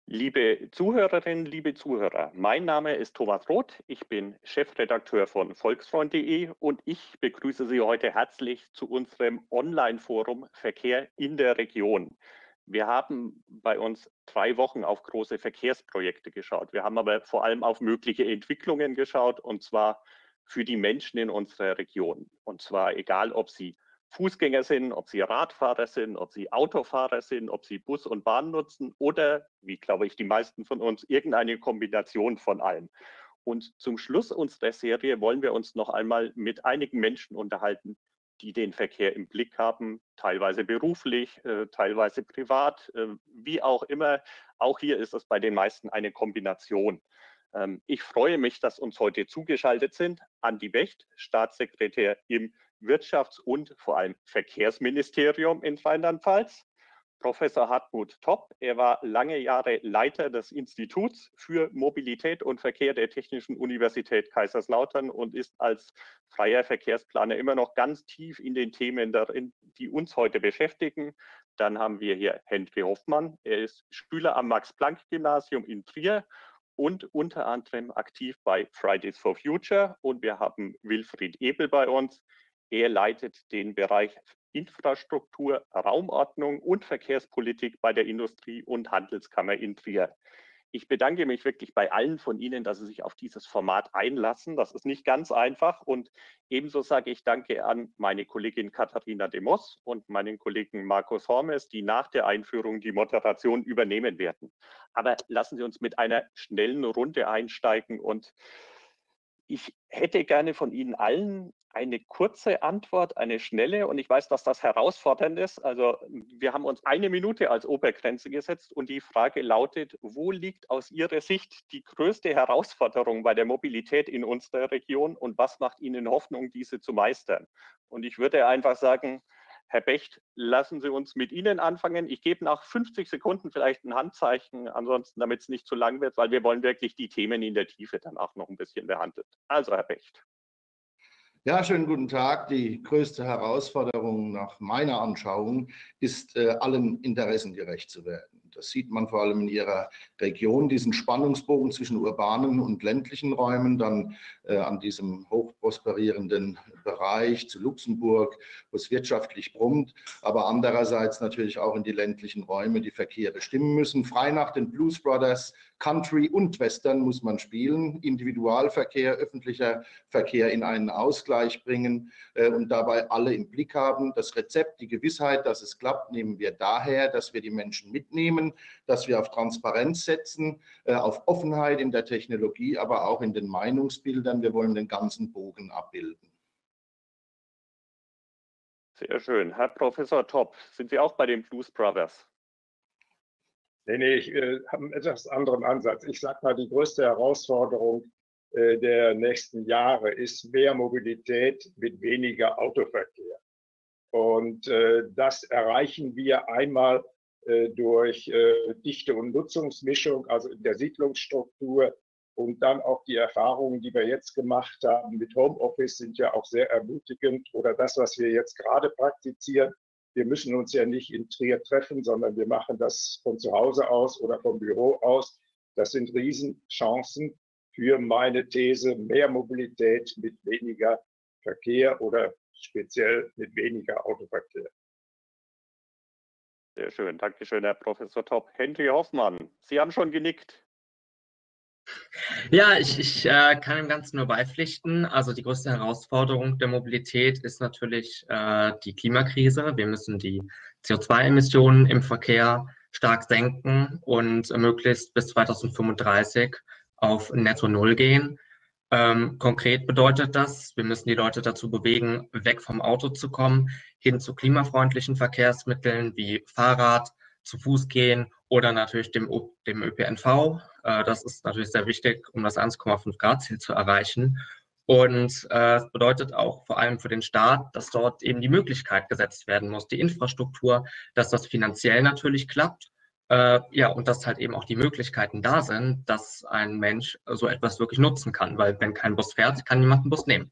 Liebe Zuhörerinnen, liebe Zuhörer, mein Name ist Thomas Roth, ich bin Chefredakteur von Volksfreund.de und ich begrüße Sie heute herzlich zu unserem Online-Forum Verkehr in der Region. Wir haben bei uns 3 Wochen auf große Verkehrsprojekte geschaut. Wir haben aber vor allem auf mögliche Entwicklungen geschaut, und zwar für die Menschen in unserer Region. Und zwar egal, ob sie Fußgänger sind, ob sie Radfahrer sind, ob sie Autofahrer sind, ob sie Bus und Bahn nutzen oder, wie glaube ich die meisten von uns, irgendeine Kombination von allem. Und zum Schluss unserer Serie wollen wir uns noch einmal mit einigen Menschen unterhalten, die den Verkehr im Blick haben, teilweise beruflich, teilweise privat, wie auch immer. Auch hier ist es bei den meisten eine Kombination. Ich freue mich, dass uns heute zugeschaltet sind Andi Wecht, Staatssekretär im Wirtschafts- und vor allem Verkehrsministerium in Rheinland-Pfalz, Professor Hartmut Topp. Er war lange Jahre Leiter des Instituts für Mobilität und Verkehr der Technischen Universität Kaiserslautern und ist als freier Verkehrsplaner immer noch ganz tief in den Themen darin, die uns heute beschäftigen. Dann haben wir hier Henry Hoffmann. Er ist Schüler am Max-Planck-Gymnasium in Trier und unter anderem aktiv bei Fridays for Future. Und wir haben Wilfried Ebel bei uns. Er leitet den Bereich Infrastruktur, Raumordnung und Verkehrspolitik bei der Industrie- und Handelskammer in Trier. Ich bedanke mich wirklich bei allen von Ihnen, dass Sie sich auf dieses Format einlassen. Das ist nicht ganz einfach. Und ebenso sage ich Danke an meine Kollegin Katharina de Moss und meinen Kollegen Markus Hormes, die nach der Einführung die Moderation übernehmen werden. Aber lassen Sie uns mit einer schnellen Runde einsteigen. Und ich hätte gerne von Ihnen allen eine kurze Antwort, eine schnelle, und ich weiß, dass das herausfordernd ist. Also wir haben uns 1 Minute als Obergrenze gesetzt und die Frage lautet, wo liegt aus Ihrer Sicht die größte Herausforderung bei der Mobilität in unserer Region und was macht Ihnen Hoffnung, diese zu meistern? Und ich würde einfach sagen, Herr Becht, lassen Sie uns mit Ihnen anfangen. Ich gebe nach 50 Sekunden vielleicht ein Handzeichen, ansonsten, damit es nicht zu lang wird, weil wir wollen wirklich die Themen in der Tiefe dann auch noch ein bisschen behandeln. Also, Herr Becht. Ja, schönen guten Tag. Die größte Herausforderung nach meiner Anschauung ist, allen Interessen gerecht zu werden. Das sieht man vor allem in Ihrer Region, diesen Spannungsbogen zwischen urbanen und ländlichen Räumen, dann an diesem hochprosperierenden Bereich zu Luxemburg, wo es wirtschaftlich brummt, aber andererseits natürlich auch in die ländlichen Räume die Verkehre stimmen müssen. Frei nach den Blues Brothers, Country und Western muss man spielen, Individualverkehr, öffentlicher Verkehr in einen Ausgleich bringen und dabei alle im Blick haben. Das Rezept, die Gewissheit, dass es klappt, nehmen wir daher, dass wir die Menschen mitnehmen, dass wir auf Transparenz setzen, auf Offenheit in der Technologie, aber auch in den Meinungsbildern. Wir wollen den ganzen Bogen abbilden. Sehr schön. Herr Professor Topp, sind Sie auch bei den Blues Brothers? Nee, ich habe einen etwas anderen Ansatz. Ich sage mal, die größte Herausforderung der nächsten Jahre ist mehr Mobilität mit weniger Autoverkehr. Und das erreichen wir einmal durch Dichte- und Nutzungsmischung, also in der Siedlungsstruktur. Und dann auch die Erfahrungen, die wir jetzt gemacht haben mit Homeoffice, sind ja auch sehr ermutigend. Oder das, was wir jetzt gerade praktizieren. Wir müssen uns ja nicht in Trier treffen, sondern wir machen das von zu Hause aus oder vom Büro aus. Das sind Riesenchancen für meine These, mehr Mobilität mit weniger Verkehr oder speziell mit weniger Autoverkehr. Sehr schön. Dankeschön, Herr Professor Topp. Henry Hoffmann, Sie haben schon genickt. Ja, ich kann dem Ganzen nur beipflichten. Also die größte Herausforderung der Mobilität ist natürlich die Klimakrise. Wir müssen die CO2-Emissionen im Verkehr stark senken und möglichst bis 2035 auf Netto Null gehen. Konkret bedeutet das, wir müssen die Leute dazu bewegen, weg vom Auto zu kommen, hin zu klimafreundlichen Verkehrsmitteln wie Fahrrad, zu Fuß gehen oder natürlich dem ÖPNV. Das ist natürlich sehr wichtig, um das 1,5 Grad Ziel zu erreichen. Und es bedeutet auch vor allem für den Staat, dass dort eben die Möglichkeit gesetzt werden muss, die Infrastruktur, dass das finanziell natürlich klappt. Ja, und dass halt eben auch die Möglichkeiten da sind, dass ein Mensch so etwas wirklich nutzen kann. Weil wenn kein Bus fährt, kann niemand einen Bus nehmen.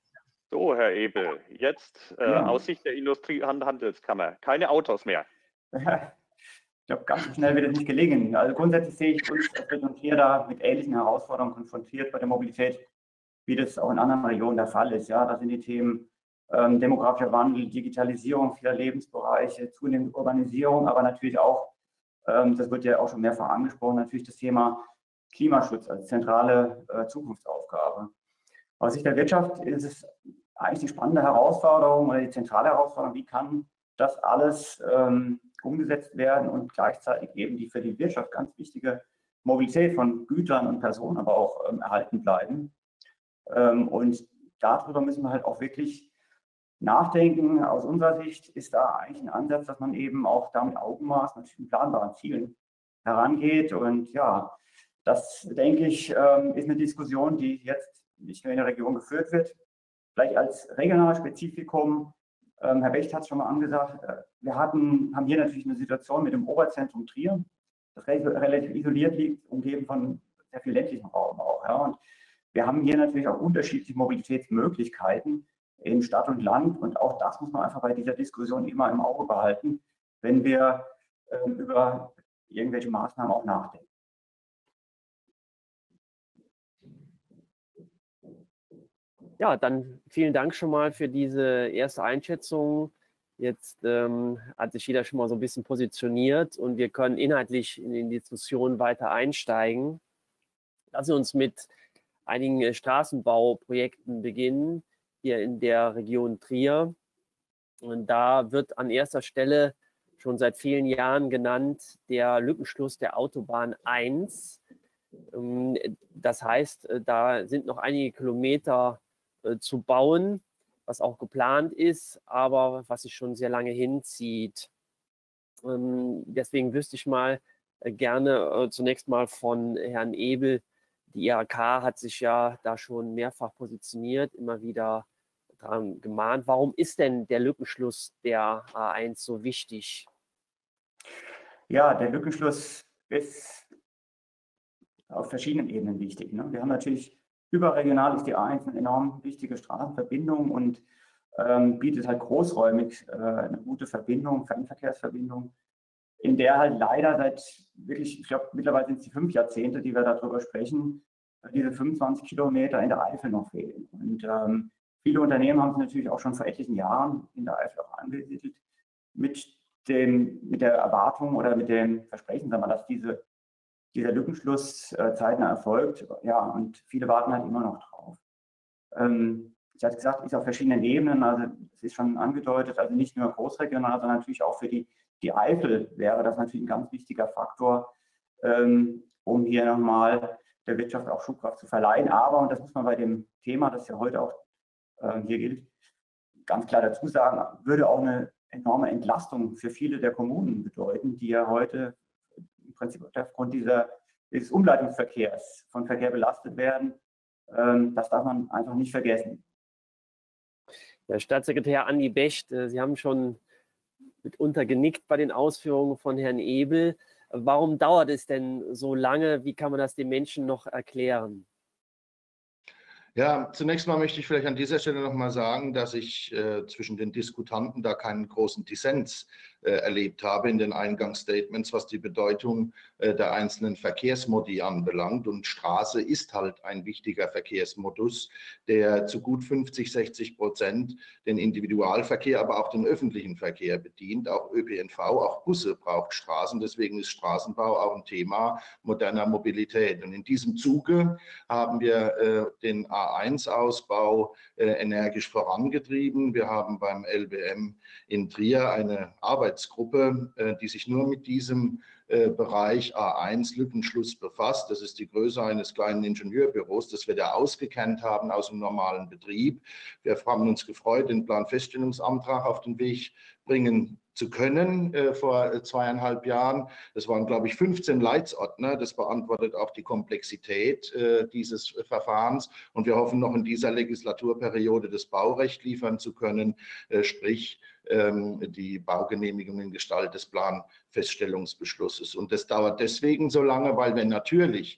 So, Herr Ebel, jetzt aus Sicht der Industrie- und Handelskammer, keine Autos mehr. Ich glaube, ganz so schnell wird es nicht gelingen. Also grundsätzlich sehe ich uns als Region Trier da mit ähnlichen Herausforderungen konfrontiert bei der Mobilität, wie das auch in anderen Regionen der Fall ist. Ja, da sind die Themen demografischer Wandel, Digitalisierung vieler Lebensbereiche, zunehmende Urbanisierung, aber natürlich auch, das wird ja auch schon mehrfach angesprochen, natürlich das Thema Klimaschutz als zentrale Zukunftsaufgabe. Aus Sicht der Wirtschaft ist es eigentlich die spannende Herausforderung oder die zentrale Herausforderung, wie kann das alles umgesetzt werden und gleichzeitig eben die für die Wirtschaft ganz wichtige Mobilität von Gütern und Personen aber auch erhalten bleiben. Und darüber müssen wir halt auch wirklich nachdenken. Aus unserer Sicht ist da eigentlich ein Ansatz, dass man eben auch da mit Augenmaß natürlich mit planbaren Zielen herangeht. Und ja, das, denke ich, ist eine Diskussion, die jetzt nicht nur in der Region geführt wird. Vielleicht als regionales Spezifikum, Herr Becht hat es schon mal angesagt, wir haben hier natürlich eine Situation mit dem Oberzentrum Trier, das relativ isoliert liegt, umgeben von sehr viel ländlichem Raum auch. Ja. Und wir haben hier natürlich auch unterschiedliche Mobilitätsmöglichkeiten in Stadt und Land. Und auch das muss man einfach bei dieser Diskussion immer im Auge behalten, wenn wir über irgendwelche Maßnahmen auch nachdenken. Ja, dann vielen Dank schon mal für diese erste Einschätzung. Jetzt hat sich jeder schon mal so ein bisschen positioniert und wir können inhaltlich in die Diskussion weiter einsteigen. Lassen Sie uns mit einigen Straßenbauprojekten beginnen, hier in der Region Trier. Und da wird an erster Stelle schon seit vielen Jahren genannt der Lückenschluss der Autobahn 1. Das heißt, da sind noch einige Kilometer zu bauen, was auch geplant ist, aber was sich schon sehr lange hinzieht. Deswegen wüsste ich mal gerne zunächst mal von Herrn Ebel. Die IHK hat sich ja da schon mehrfach positioniert, immer wieder daran gemahnt. Warum ist denn der Lückenschluss der A1 so wichtig? Ja, der Lückenschluss ist auf verschiedenen Ebenen wichtig. Ne? Wir haben natürlich überregional ist die A1 eine enorm wichtige Straßenverbindung und bietet halt großräumig eine gute Verbindung, Fernverkehrsverbindung, in der halt leider seit wirklich, ich glaube, mittlerweile sind es die 5 Jahrzehnte, die wir darüber sprechen, diese 25 Kilometer in der Eifel noch fehlen. Und viele Unternehmen haben sich natürlich auch schon vor etlichen Jahren in der Eifel auch angesiedelt, mit der Erwartung oder mit dem Versprechen, sagen wir, dass dieser Lückenschluss zeitnah erfolgt. Ja, und viele warten halt immer noch drauf. Ich hatte gesagt, ist auf verschiedenen Ebenen, also es ist schon angedeutet, also nicht nur großregional, sondern natürlich auch für die Eifel wäre das natürlich ein ganz wichtiger Faktor, um hier nochmal der Wirtschaft auch Schubkraft zu verleihen. Aber, und das muss man bei dem Thema, das ja heute auch hier gilt, ganz klar dazu sagen, würde auch eine enorme Entlastung für viele der Kommunen bedeuten, die ja heute im Prinzip aufgrund dieses Umleitungsverkehrs von Verkehr belastet werden. Das darf man einfach nicht vergessen. Herr Staatssekretär Andi Becht, Sie haben schon mitunter genickt bei den Ausführungen von Herrn Ebel. Warum dauert es denn so lange? Wie kann man das den Menschen noch erklären? Ja, zunächst mal möchte ich vielleicht an dieser Stelle noch mal sagen, dass ich zwischen den Diskutanten da keinen großen Dissens erlebt habe in den Eingangsstatements, was die Bedeutung der einzelnen Verkehrsmodi anbelangt. Und Straße ist halt ein wichtiger Verkehrsmodus, der zu gut 50–60% den Individualverkehr, aber auch den öffentlichen Verkehr bedient. Auch ÖPNV, auch Busse braucht Straßen. Deswegen ist Straßenbau auch ein Thema moderner Mobilität. Und in diesem Zuge haben wir den A1-Ausbau energisch vorangetrieben. Wir haben beim LBM in Trier eine Arbeitsgruppe, die sich nur mit diesem Bereich A1 Lückenschluss befasst. Das ist die Größe eines kleinen Ingenieurbüros, das wir da ausgekennt haben aus dem normalen Betrieb. Wir haben uns gefreut, den Planfeststellungsantrag auf den Weg bringen zu können vor 2,5 Jahren. Das waren, glaube ich, 15 Leitsordner. Das beantwortet auch die Komplexität dieses Verfahrens. Und wir hoffen, noch in dieser Legislaturperiode das Baurecht liefern zu können, sprich die Baugenehmigung in Gestalt des Planfeststellungsbeschlusses. Und das dauert deswegen so lange, weil wir natürlich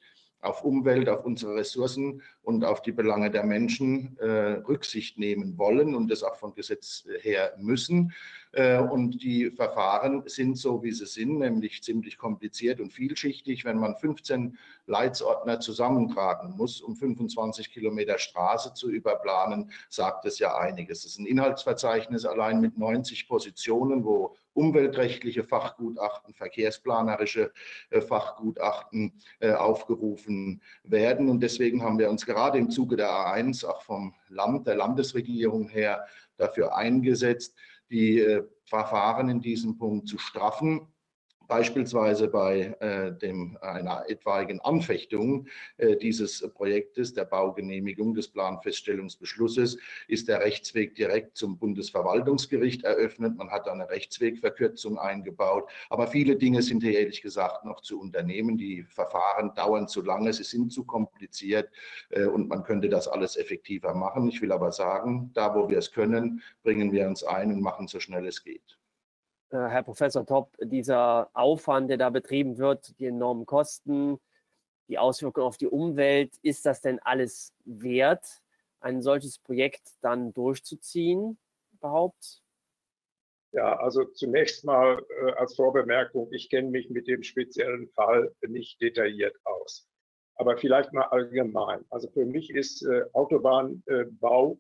auf Umwelt, auf unsere Ressourcen und auf die Belange der Menschen Rücksicht nehmen wollen und das auch von Gesetz her müssen. Und die Verfahren sind so, wie sie sind, nämlich ziemlich kompliziert und vielschichtig. Wenn man 15 Leitsordner zusammentragen muss, um 25 Kilometer Straße zu überplanen, sagt es ja einiges. Es ist ein Inhaltsverzeichnis allein mit 90 Positionen, wo umweltrechtliche Fachgutachten, verkehrsplanerische Fachgutachten aufgerufen werden. Und deswegen haben wir uns gerade im Zuge der A1 auch vom Land, der Landesregierung her dafür eingesetzt, die Verfahren in diesem Punkt zu straffen. Beispielsweise bei einer etwaigen Anfechtung dieses Projektes, der Baugenehmigung des Planfeststellungsbeschlusses, ist der Rechtsweg direkt zum Bundesverwaltungsgericht eröffnet. Man hat eine Rechtswegverkürzung eingebaut. Aber viele Dinge sind hier ehrlich gesagt noch zu unternehmen. Die Verfahren dauern zu lange, sie sind zu kompliziert und man könnte das alles effektiver machen. Ich will aber sagen, da wo wir es können, bringen wir uns ein und machen so schnell es geht. Herr Professor Topp, dieser Aufwand, der da betrieben wird, die enormen Kosten, die Auswirkungen auf die Umwelt, ist das denn alles wert, ein solches Projekt dann durchzuziehen überhaupt? Ja, also zunächst mal als Vorbemerkung, ich kenne mich mit dem speziellen Fall nicht detailliert aus. Aber vielleicht mal allgemein. Also für mich ist Autobahnbau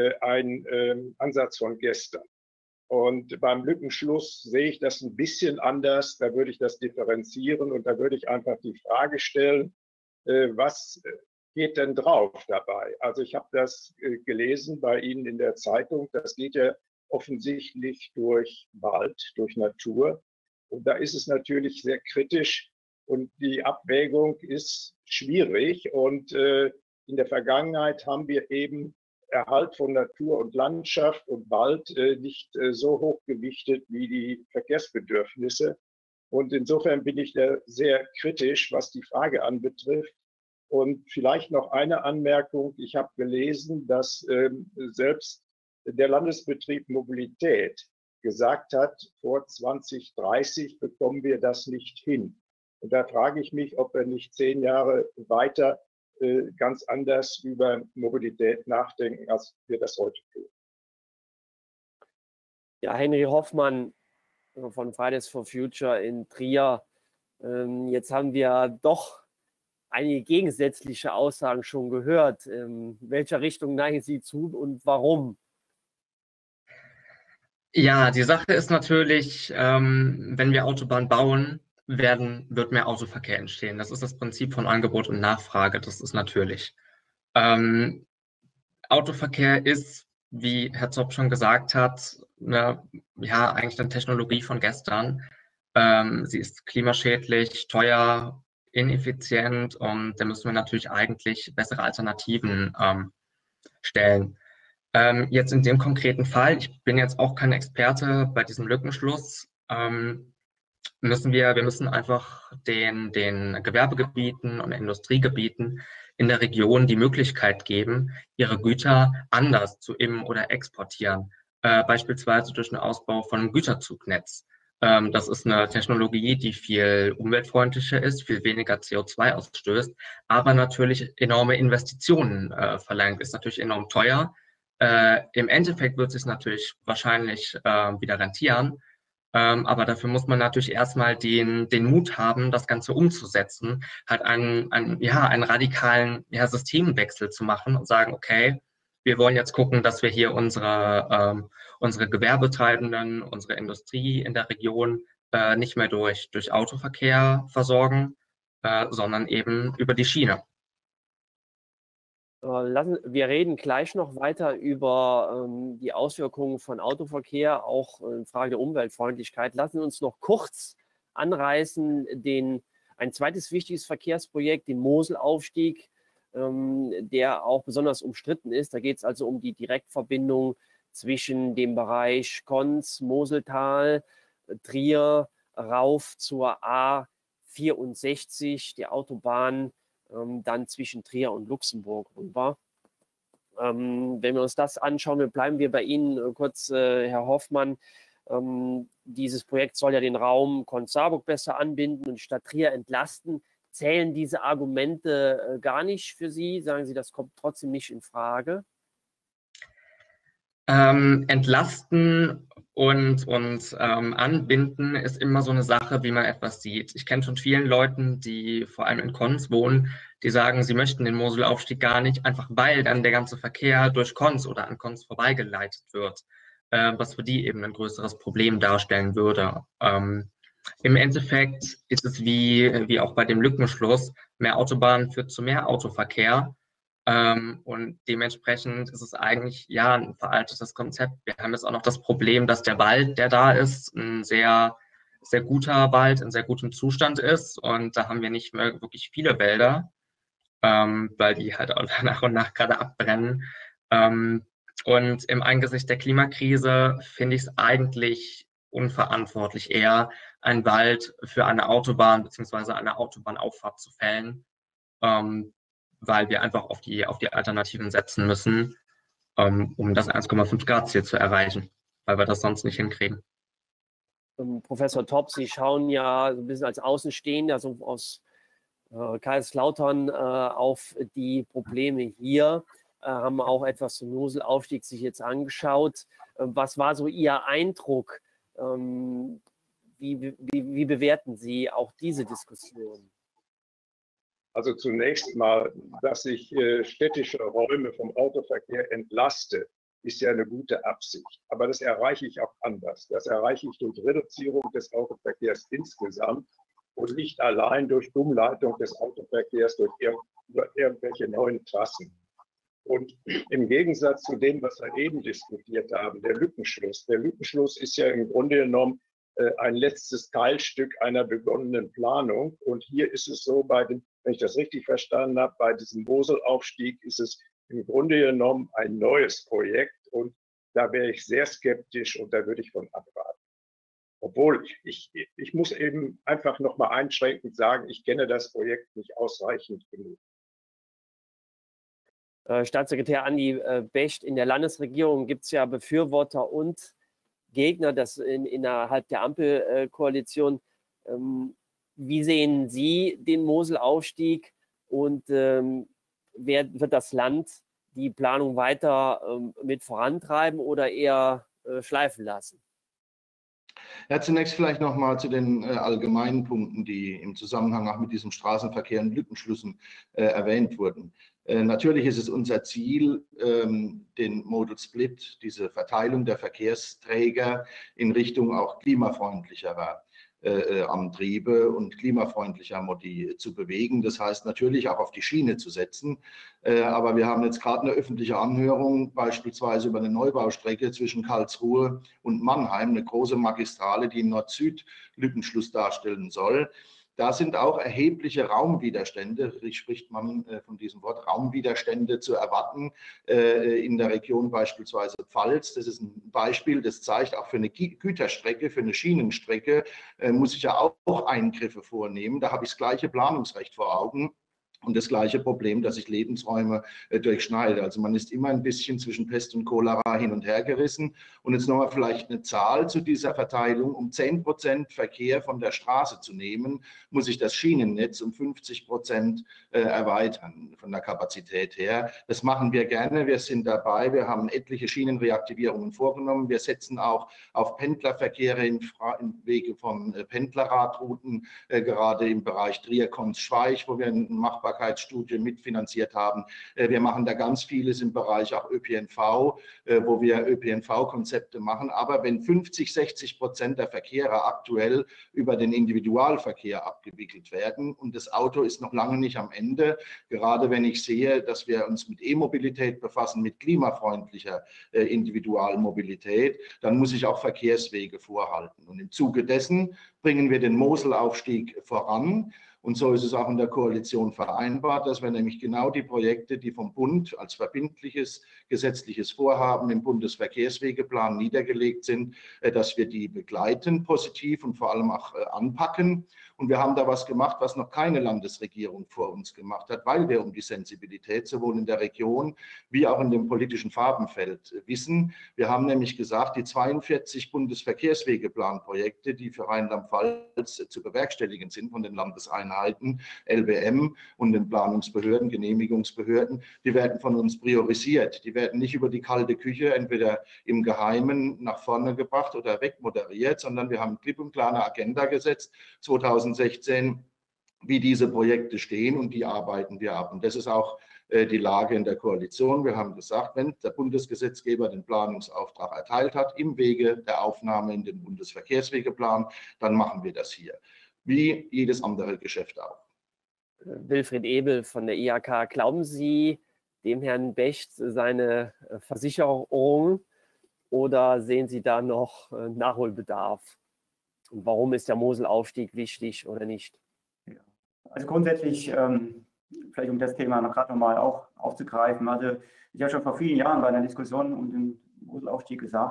ein Ansatz von gestern. Und beim Lückenschluss sehe ich das ein bisschen anders. Da würde ich das differenzieren und da würde ich einfach die Frage stellen, was geht denn drauf dabei? Also ich habe das gelesen bei Ihnen in der Zeitung. Das geht ja offensichtlich durch Wald, durch Natur. Und da ist es natürlich sehr kritisch und die Abwägung ist schwierig. Und in der Vergangenheit haben wir eben Erhalt von Natur und Landschaft und Wald nicht so hoch gewichtet wie die Verkehrsbedürfnisse. Und insofern bin ich da sehr kritisch, was die Frage anbetrifft. Und vielleicht noch eine Anmerkung. Ich habe gelesen, dass selbst der Landesbetrieb Mobilität gesagt hat, vor 2030 bekommen wir das nicht hin. Und da frage ich mich, ob wir nicht 10 Jahre weiter ganz anders über Mobilität nachdenken, als wir das heute tun. Ja, Henry Hoffmann von Fridays for Future in Trier. Jetzt haben wir doch einige gegensätzliche Aussagen schon gehört. In welcher Richtung neigen Sie zu und warum? Ja, die Sache ist natürlich, wenn wir Autobahnen bauen, wird mehr Autoverkehr entstehen. Das ist das Prinzip von Angebot und Nachfrage. Das ist natürlich. Autoverkehr ist, wie Herr Zopp schon gesagt hat, eigentlich eine Technologie von gestern. Sie ist klimaschädlich, teuer, ineffizient und da müssen wir natürlich eigentlich bessere Alternativen stellen. Jetzt in dem konkreten Fall, ich bin jetzt auch kein Experte bei diesem Lückenschluss, wir müssen einfach den Gewerbegebieten und Industriegebieten in der Region die Möglichkeit geben, ihre Güter anders zu oder exportieren, beispielsweise durch den Ausbau von einem Güterzugnetz. Das ist eine Technologie, die viel umweltfreundlicher ist, viel weniger CO2 ausstößt, aber natürlich enorme Investitionen verlangt, ist natürlich enorm teuer. Im Endeffekt wird es sich natürlich wahrscheinlich wieder rentieren, aber dafür muss man natürlich erstmal den Mut haben, das Ganze umzusetzen, halt einen radikalen Systemwechsel zu machen und sagen, okay, wir wollen jetzt gucken, dass wir hier unsere Gewerbetreibenden, unsere Industrie in der Region nicht mehr durch Autoverkehr versorgen, sondern eben über die Schiene. Wir reden gleich noch weiter über die Auswirkungen von Autoverkehr, auch in Frage der Umweltfreundlichkeit. Lassen Sie uns noch kurz anreißen, ein zweites wichtiges Verkehrsprojekt, den Moselaufstieg, der auch besonders umstritten ist. Da geht es also um die Direktverbindung zwischen dem Bereich Konz, Moseltal, Trier, rauf zur A64, der Autobahn, dann zwischen Trier und Luxemburg rüber. Wenn wir uns das anschauen, bleiben wir bei Ihnen kurz, Herr Hoffmann. Dieses Projekt soll ja den Raum Konz-Saarburg besser anbinden und die Stadt Trier entlasten. zählen diese Argumente gar nicht für Sie? Sagen Sie, das kommt trotzdem nicht in Frage? Entlasten und anbinden ist immer so eine Sache, wie man etwas sieht. Ich kenne von vielen Leuten, die vor allem in Konz wohnen, die sagen, sie möchten den Moselaufstieg gar nicht, einfach weil dann der ganze Verkehr durch Konz oder an Konz vorbeigeleitet wird, was für die eben ein größeres Problem darstellen würde. Im Endeffekt ist es wie auch bei dem Lückenschluss, mehr Autobahn führt zu mehr Autoverkehr. Und dementsprechend ist es eigentlich ja ein veraltetes Konzept. Wir haben jetzt auch noch das Problem, dass der Wald, der da ist, ein sehr, sehr guter Wald in sehr gutem Zustand ist. Und da haben wir nicht mehr wirklich viele Wälder, weil die halt auch nach und nach gerade abbrennen. Und im Angesicht der Klimakrise finde ich es eigentlich unverantwortlich, eher einen Wald für eine Autobahn bzw. eine Autobahnauffahrt zu fällen. Weil wir einfach auf die Alternativen setzen müssen, um das 1,5 Grad Ziel zu erreichen, weil wir das sonst nicht hinkriegen. Professor Topp, Sie schauen ja so ein bisschen als Außenstehender so aus Kaiserslautern auf die Probleme hier, haben auch etwas zum Moselaufstieg sich jetzt angeschaut. Was war so Ihr Eindruck? Wie bewerten Sie auch diese Diskussion? Also zunächst mal, dass ich städtische Räume vom Autoverkehr entlaste, ist ja eine gute Absicht. Aber das erreiche ich auch anders. Das erreiche ich durch Reduzierung des Autoverkehrs insgesamt und nicht allein durch Umleitung des Autoverkehrs durch irgendwelche neuen Trassen. Und im Gegensatz zu dem, was wir eben diskutiert haben, der Lückenschluss. Der Lückenschluss ist ja im Grunde genommen ein letztes Teilstück einer begonnenen Planung. Und hier ist es so, wenn ich das richtig verstanden habe, bei diesem Moselaufstieg ist es im Grunde genommen ein neues Projekt. Und da wäre ich sehr skeptisch und da würde ich von abraten. Obwohl, ich muss eben einfach nochmal einschränkend sagen, ich kenne das Projekt nicht ausreichend genug. Staatssekretär Andi Becht, in der Landesregierung gibt es ja Befürworter und Gegner, das innerhalb der Ampelkoalition. Wie sehen Sie den Moselaufstieg und wird das Land die Planung weiter mit vorantreiben oder eher schleifen lassen? Ja, zunächst vielleicht noch mal zu den allgemeinen Punkten, die im Zusammenhang auch mit diesem Straßenverkehr und Lückenschlüssen erwähnt wurden. Natürlich ist es unser Ziel, den Modal Split, diese Verteilung der Verkehrsträger in Richtung auch klimafreundlicherer Antriebe und klimafreundlicher Modi zu bewegen. Das heißt natürlich auch auf die Schiene zu setzen. Aber wir haben jetzt gerade eine öffentliche Anhörung, beispielsweise über eine Neubaustrecke zwischen Karlsruhe und Mannheim, eine große Magistrale, die einen Nord-Süd-Lückenschluss darstellen soll. Da sind auch erhebliche Raumwiderstände, spricht man von diesem Wort, Raumwiderstände zu erwarten in der Region beispielsweise Pfalz. Das ist ein Beispiel, das zeigt, auch für eine Güterstrecke, für eine Schienenstrecke muss ich ja auch Eingriffe vornehmen. Da habe ich das gleiche Planungsrecht vor Augen. Und das gleiche Problem, dass sich Lebensräume durchschneiden. Also man ist immer ein bisschen zwischen Pest und Cholera hin und her gerissen. Und jetzt nochmal vielleicht eine Zahl zu dieser Verteilung. Um 10% Verkehr von der Straße zu nehmen, muss ich das Schienennetz um 50% erweitern von der Kapazität her. Das machen wir gerne. Wir sind dabei. Wir haben etliche Schienenreaktivierungen vorgenommen. Wir setzen auch auf Pendlerverkehre im Wege von Pendlerradrouten, gerade im Bereich Trier-Konz-Schweich, wo wir eine Machbarkeitsstudie mitfinanziert haben. Wir machen da ganz vieles im Bereich auch ÖPNV, wo wir ÖPNV-Konzepte machen. Aber wenn 50-60% der Verkehre aktuell über den Individualverkehr abgewickelt werden und das Auto ist noch lange nicht am Ende, gerade wenn ich sehe, dass wir uns mit E-Mobilität befassen, mit klimafreundlicher Individualmobilität, dann muss ich auch Verkehrswege vorhalten. Und im Zuge dessen bringen wir den Moselaufstieg voran. Und so ist es auch in der Koalition vereinbart, dass wir nämlich genau die Projekte, die vom Bund als verbindliches gesetzliches Vorhaben im Bundesverkehrswegeplan niedergelegt sind, dass wir die begleiten, positiv und vor allem auch anpacken Und wir haben da was gemacht, was noch keine Landesregierung vor uns gemacht hat, weil wir um die Sensibilität sowohl in der Region wie auch in dem politischen Farbenfeld wissen. Wir haben nämlich gesagt, die 42 Bundesverkehrswegeplanprojekte, die für Rheinland-Pfalz zu bewerkstelligen sind von den Landeseinheiten, LBM und den Planungsbehörden, Genehmigungsbehörden, die werden von uns priorisiert. Die werden nicht über die kalte Küche entweder im Geheimen nach vorne gebracht oder wegmoderiert, sondern wir haben klipp und klar eine Agenda gesetzt, 2016, wie diese Projekte stehen, und die arbeiten wir ab. Und das ist auch die Lage in der Koalition. Wir haben gesagt, wenn der Bundesgesetzgeber den Planungsauftrag erteilt hat, im Wege der Aufnahme in den Bundesverkehrswegeplan, dann machen wir das hier, wie jedes andere Geschäft auch. Wilfried Ebel von der IHK, glauben Sie dem Herrn Becht seine Versicherung oder sehen Sie da noch Nachholbedarf? Und warum ist der Moselaufstieg wichtig oder nicht? Ja. Also grundsätzlich, vielleicht um das Thema noch gerade nochmal auch aufzugreifen, also ich habe schon vor vielen Jahren bei einer Diskussion um den Moselaufstieg gesagt,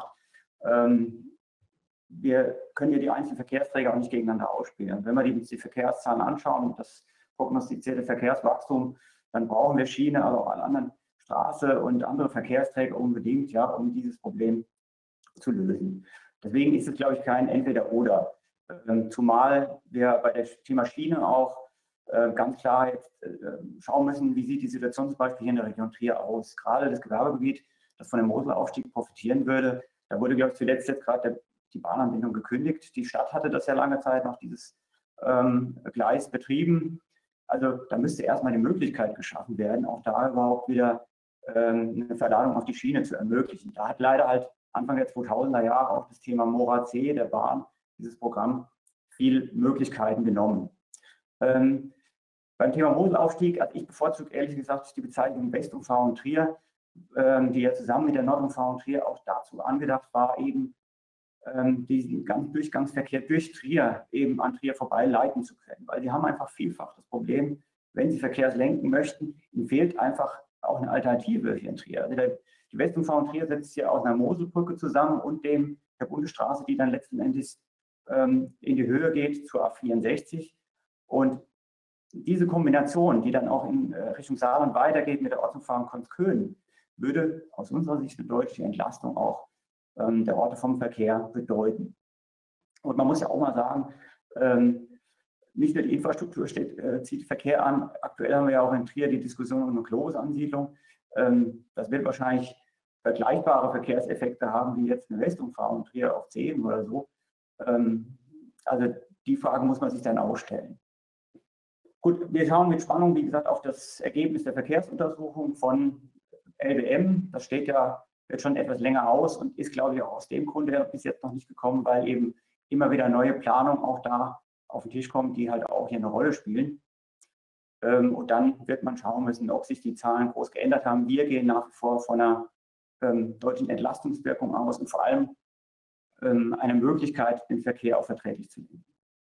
wir können ja die einzelnen Verkehrsträger auch nicht gegeneinander ausspielen. Wenn wir uns die Verkehrszahlen anschauen, das prognostizierte Verkehrswachstum, dann brauchen wir Schiene, aber auch alle anderen Straße und andere Verkehrsträger unbedingt, ja, um dieses Problem zu lösen. Deswegen ist es, glaube ich, kein Entweder-Oder. Zumal wir bei dem Thema Schiene auch ganz klar jetzt schauen müssen, wie sieht die Situation zum Beispiel hier in der Region Trier aus. Gerade das Gewerbegebiet, das von dem Moselaufstieg profitieren würde, da wurde, glaube ich, zuletzt jetzt gerade die Bahnanbindung gekündigt. Die Stadt hatte das ja lange Zeit noch, dieses Gleis betrieben. Also da müsste erstmal die Möglichkeit geschaffen werden, auch da überhaupt wieder eine Verladung auf die Schiene zu ermöglichen. Da hat leider halt Anfang der 2000er Jahre auch das Thema Mora C der Bahn, dieses Programm, viel Möglichkeiten genommen. Beim Thema Moselaufstieg, also ich bevorzuge ehrlich gesagt die Bezeichnung Westumfahrung Trier, die ja zusammen mit der Nordumfahrung Trier auch dazu angedacht war, eben diesen ganzen Durchgangsverkehr durch Trier eben an Trier vorbei leiten zu können. Weil sie haben einfach vielfach das Problem, wenn sie verkehrslenken möchten, ihnen fehlt einfach auch eine Alternative hier in Trier. Also die Westumfahrung Trier setzt sich aus einer Moselbrücke zusammen und der Bundesstraße, die dann letzten Endes in die Höhe geht zur A64. Und diese Kombination, die dann auch in Richtung Saarland weitergeht mit der Ortsumfahrung Konzkön, würde aus unserer Sicht eine deutliche Entlastung auch der Orte vom Verkehr bedeuten. Und man muss ja auch mal sagen, nicht nur die Infrastruktur zieht Verkehr an. Aktuell haben wir ja auch in Trier die Diskussion um eine Globus-Ansiedlung. Das wird wahrscheinlich vergleichbare Verkehrseffekte haben wie jetzt eine Westumfahrung Trier auf 10 oder so. Also die Frage muss man sich dann auch stellen. Gut, wir schauen mit Spannung, wie gesagt, auf das Ergebnis der Verkehrsuntersuchung von LBM. Das steht ja jetzt schon etwas länger aus und ist, glaube ich, auch aus dem Grunde bis jetzt noch nicht gekommen, weil eben immer wieder neue Planungen auch da auf den Tisch kommen, die halt auch hier eine Rolle spielen. Und dann wird man schauen müssen, ob sich die Zahlen groß geändert haben. Wir gehen nach wie vor von einer deutlichen Entlastungswirkung aus und vor allem eine Möglichkeit, den Verkehr auch verträglich zu legen.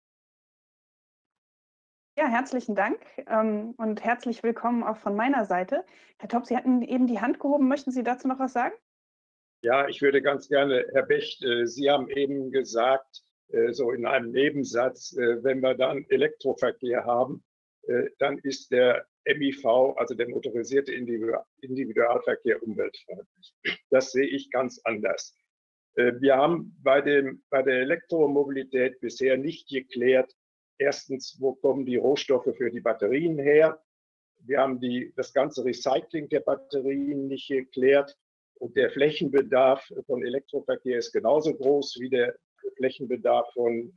Ja, herzlichen Dank und herzlich willkommen auch von meiner Seite. Herr Topp, Sie hatten eben die Hand gehoben. Möchten Sie dazu noch was sagen? Ja, ich würde ganz gerne, Herr Becht, Sie haben eben gesagt, so in einem Nebensatz, wenn wir dann Elektroverkehr haben, dann ist der MIV, also der motorisierte Individualverkehr, umweltfreundlich. Das sehe ich ganz anders. Wir haben bei der Elektromobilität bisher nicht geklärt, erstens, wo kommen die Rohstoffe für die Batterien her? Wir haben das ganze Recycling der Batterien nicht geklärt. Und der Flächenbedarf von Elektroverkehr ist genauso groß wie der Flächenbedarf von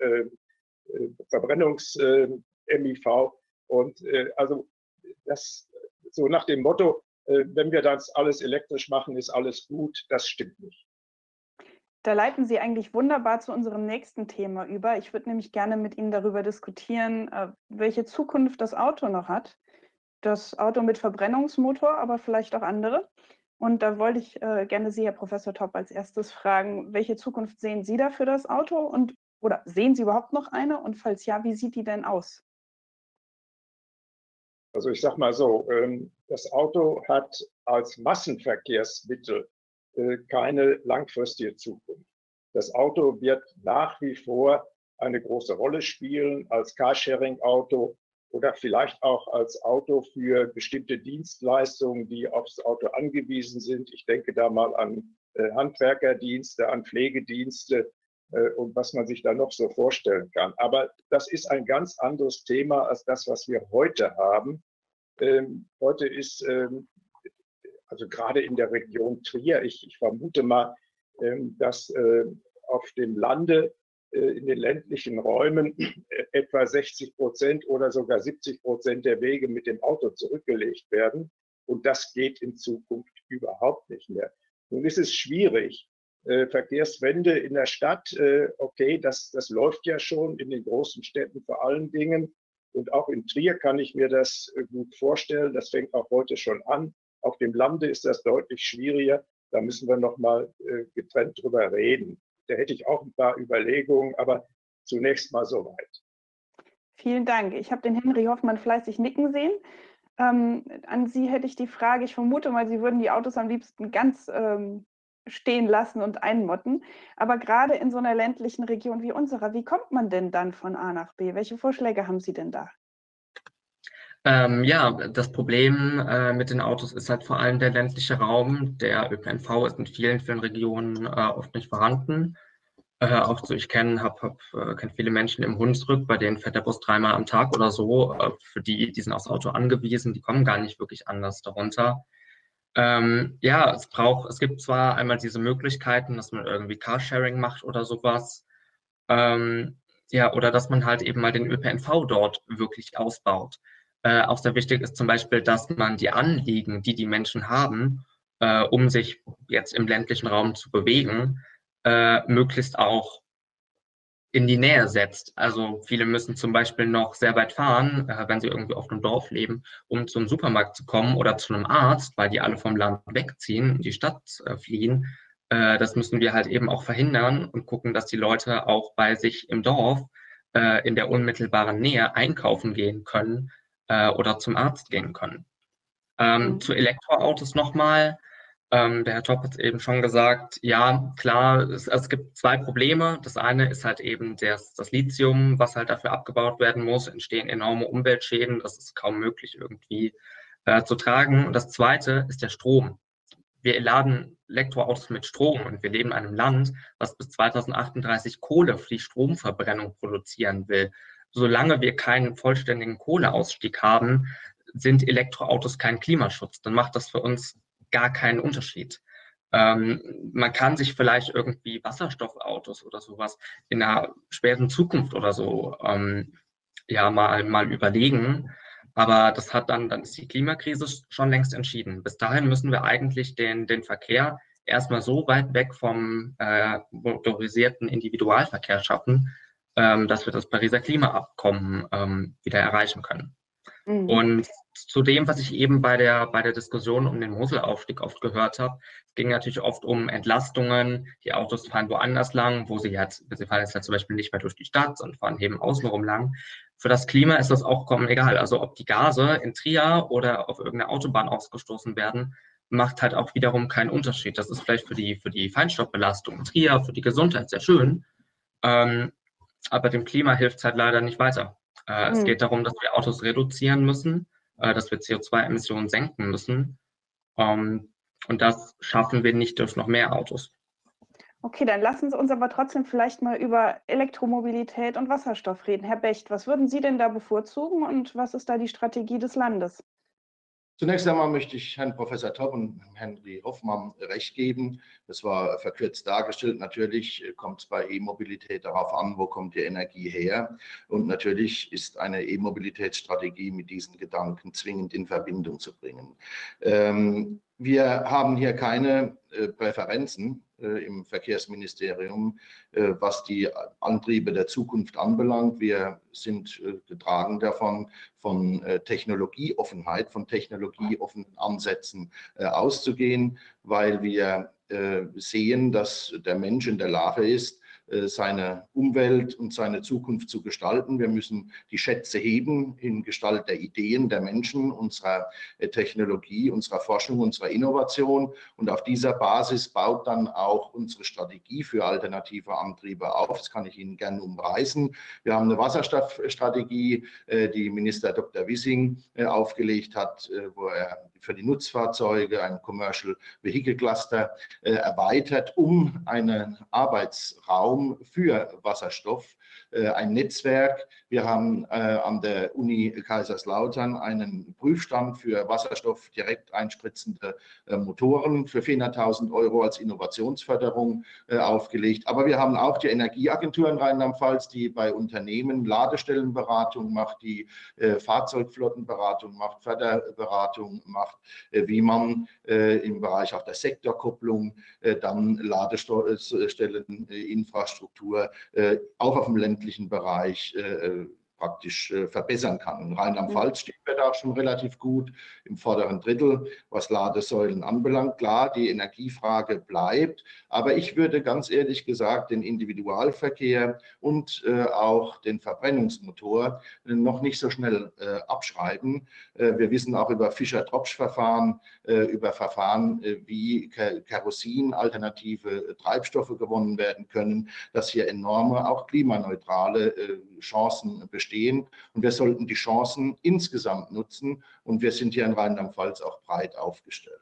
Verbrennungs-MIV. Und also das so nach dem Motto, wenn wir das alles elektrisch machen, ist alles gut, das stimmt nicht. Da leiten Sie eigentlich wunderbar zu unserem nächsten Thema über. Ich würde nämlich gerne mit Ihnen darüber diskutieren, welche Zukunft das Auto noch hat. Das Auto mit Verbrennungsmotor, aber vielleicht auch andere. Und da wollte ich gerne Sie, Herr Professor Topp, als erstes fragen, welche Zukunft sehen Sie da für das Auto? Oder sehen Sie überhaupt noch eine? Und falls ja, wie sieht die denn aus? Also ich sage mal so, das Auto hat als Massenverkehrsmittel keine langfristige Zukunft. Das Auto wird nach wie vor eine große Rolle spielen als Carsharing-Auto oder vielleicht auch als Auto für bestimmte Dienstleistungen, die aufs Auto angewiesen sind. Ich denke da mal an Handwerkerdienste, an Pflegedienste und was man sich da noch so vorstellen kann. Aber das ist ein ganz anderes Thema als das, was wir heute haben. Heute ist, also gerade in der Region Trier, ich vermute mal, dass auf dem Lande, in den ländlichen Räumen etwa 60% oder sogar 70% der Wege mit dem Auto zurückgelegt werden. Und das geht in Zukunft überhaupt nicht mehr. Nun ist es schwierig. Verkehrswende in der Stadt, okay, das läuft ja schon in den großen Städten vor allen Dingen. Und auch in Trier kann ich mir das gut vorstellen. Das fängt auch heute schon an. Auf dem Lande ist das deutlich schwieriger. Da müssen wir noch mal getrennt drüber reden. Da hätte ich auch ein paar Überlegungen, aber zunächst mal soweit. Vielen Dank. Ich habe den Henry Hoffmann fleißig nicken sehen. An Sie hätte ich die Frage, ich vermute mal, Sie würden die Autos am liebsten ganz stehen lassen und einmotten. Aber gerade in so einer ländlichen Region wie unserer, wie kommt man denn dann von A nach B? Welche Vorschläge haben Sie denn da? Ja, das Problem mit den Autos ist halt vor allem der ländliche Raum. Der ÖPNV ist in vielen Regionen oft nicht vorhanden. Auch so, ich kenne viele Menschen im Hunsrück, bei denen fährt der Bus 3-mal am Tag oder so. Für die sind aufs Auto angewiesen, die kommen gar nicht wirklich anders darunter. Ja, es gibt zwar einmal diese Möglichkeiten, dass man irgendwie Carsharing macht oder sowas. Ja, oder dass man halt eben mal den ÖPNV dort wirklich ausbaut. Auch sehr wichtig ist zum Beispiel, dass man die Anliegen, die Menschen haben, um sich jetzt im ländlichen Raum zu bewegen, möglichst auch in die Nähe setzt. Also viele müssen zum Beispiel noch sehr weit fahren, wenn sie irgendwie auf einem Dorf leben, um zum Supermarkt zu kommen oder zu einem Arzt, weil die alle vom Land wegziehen, in die Stadt fliehen. Das müssen wir halt eben auch verhindern und gucken, dass die Leute auch bei sich im Dorf in der unmittelbaren Nähe einkaufen gehen können oder zum Arzt gehen können. Zu Elektroautos nochmal. Der Herr Topp hat es eben schon gesagt, ja, klar, es gibt zwei Probleme. Das eine ist halt eben das Lithium, was halt dafür abgebaut werden muss, entstehen enorme Umweltschäden, das ist kaum möglich irgendwie zu tragen. Und das zweite ist der Strom. Wir laden Elektroautos mit Strom und wir leben in einem Land, was bis 2038 Kohle für die Stromverbrennung produzieren will. Solange wir keinen vollständigen Kohleausstieg haben, sind Elektroautos kein Klimaschutz. Dann macht das für uns gar keinen Unterschied. Man kann sich vielleicht irgendwie Wasserstoffautos oder sowas in einer späten Zukunft oder so ja mal überlegen. Aber das hat dann ist die Klimakrise schon längst entschieden. Bis dahin müssen wir eigentlich den Verkehr erstmal so weit weg vom motorisierten Individualverkehr schaffen, dass wir das Pariser Klimaabkommen wieder erreichen können. Und zu dem, was ich eben bei der Diskussion um den Moselaufstieg oft gehört habe, es ging natürlich oft um Entlastungen. Die Autos fahren woanders lang, sie fahren jetzt zum Beispiel nicht mehr durch die Stadt, sondern fahren eben außenrum lang. Für das Klima ist das auch vollkommen egal. Also ob die Gase in Trier oder auf irgendeiner Autobahn ausgestoßen werden, macht halt auch wiederum keinen Unterschied. Das ist vielleicht für die Feinstaubbelastung in Trier, für die Gesundheit sehr schön, aber dem Klima hilft es halt leider nicht weiter. Es geht darum, dass wir Autos reduzieren müssen, dass wir CO2-Emissionen senken müssen. Und das schaffen wir nicht durch noch mehr Autos. Okay, dann lassen Sie uns aber trotzdem vielleicht mal über Elektromobilität und Wasserstoff reden. Herr Becht, was würden Sie denn da bevorzugen und was ist da die Strategie des Landes? Zunächst einmal möchte ich Herrn Professor Topp und Henry Hoffmann recht geben. Das war verkürzt dargestellt. Natürlich kommt es bei E-Mobilität darauf an, wo kommt die Energie her. Und natürlich ist eine E-Mobilitätsstrategie mit diesen Gedanken zwingend in Verbindung zu bringen. Wir haben hier keine Präferenzen im Verkehrsministerium, was die Antriebe der Zukunft anbelangt. Wir sind getragen davon, von Technologieoffenheit, von technologieoffenen Ansätzen auszugehen, weil wir sehen, dass der Mensch in der Lage ist, seine Umwelt und seine Zukunft zu gestalten. Wir müssen die Schätze heben in Gestalt der Ideen der Menschen, unserer Technologie, unserer Forschung, unserer Innovation. Und auf dieser Basis baut dann auch unsere Strategie für alternative Antriebe auf. Das kann ich Ihnen gerne umreißen. Wir haben eine Wasserstoffstrategie, die Minister Dr. Wissing aufgelegt hat, wo er für die Nutzfahrzeuge ein Commercial Vehicle Cluster erweitert, um einen Arbeitsraum für Wasserstoff, ein Netzwerk. Wir haben an der Uni Kaiserslautern einen Prüfstand für Wasserstoff direkt einspritzende Motoren für 400.000 € als Innovationsförderung aufgelegt. Aber wir haben auch die Energieagentur in Rheinland-Pfalz, die bei Unternehmen Ladestellenberatung macht, die Fahrzeugflottenberatung macht, Förderberatung macht, wie man im Bereich auch der Sektorkopplung dann Ladestelleninfrastruktur auch auf dem ländlichen Bereich praktisch verbessern kann. In Rheinland-Pfalz stehen wir da schon relativ gut im vorderen Drittel, was Ladesäulen anbelangt. Klar, die Energiefrage bleibt, aber ich würde ganz ehrlich gesagt den Individualverkehr und auch den Verbrennungsmotor noch nicht so schnell abschreiben. Wir wissen auch über Fischer-Tropsch-Verfahren, über Verfahren, wie Kerosin, alternative Treibstoffe gewonnen werden können, dass hier enorme, auch klimaneutrale Chancen bestehen. Und wir sollten die Chancen insgesamt nutzen. Und wir sind hier in Rheinland-Pfalz auch breit aufgestellt.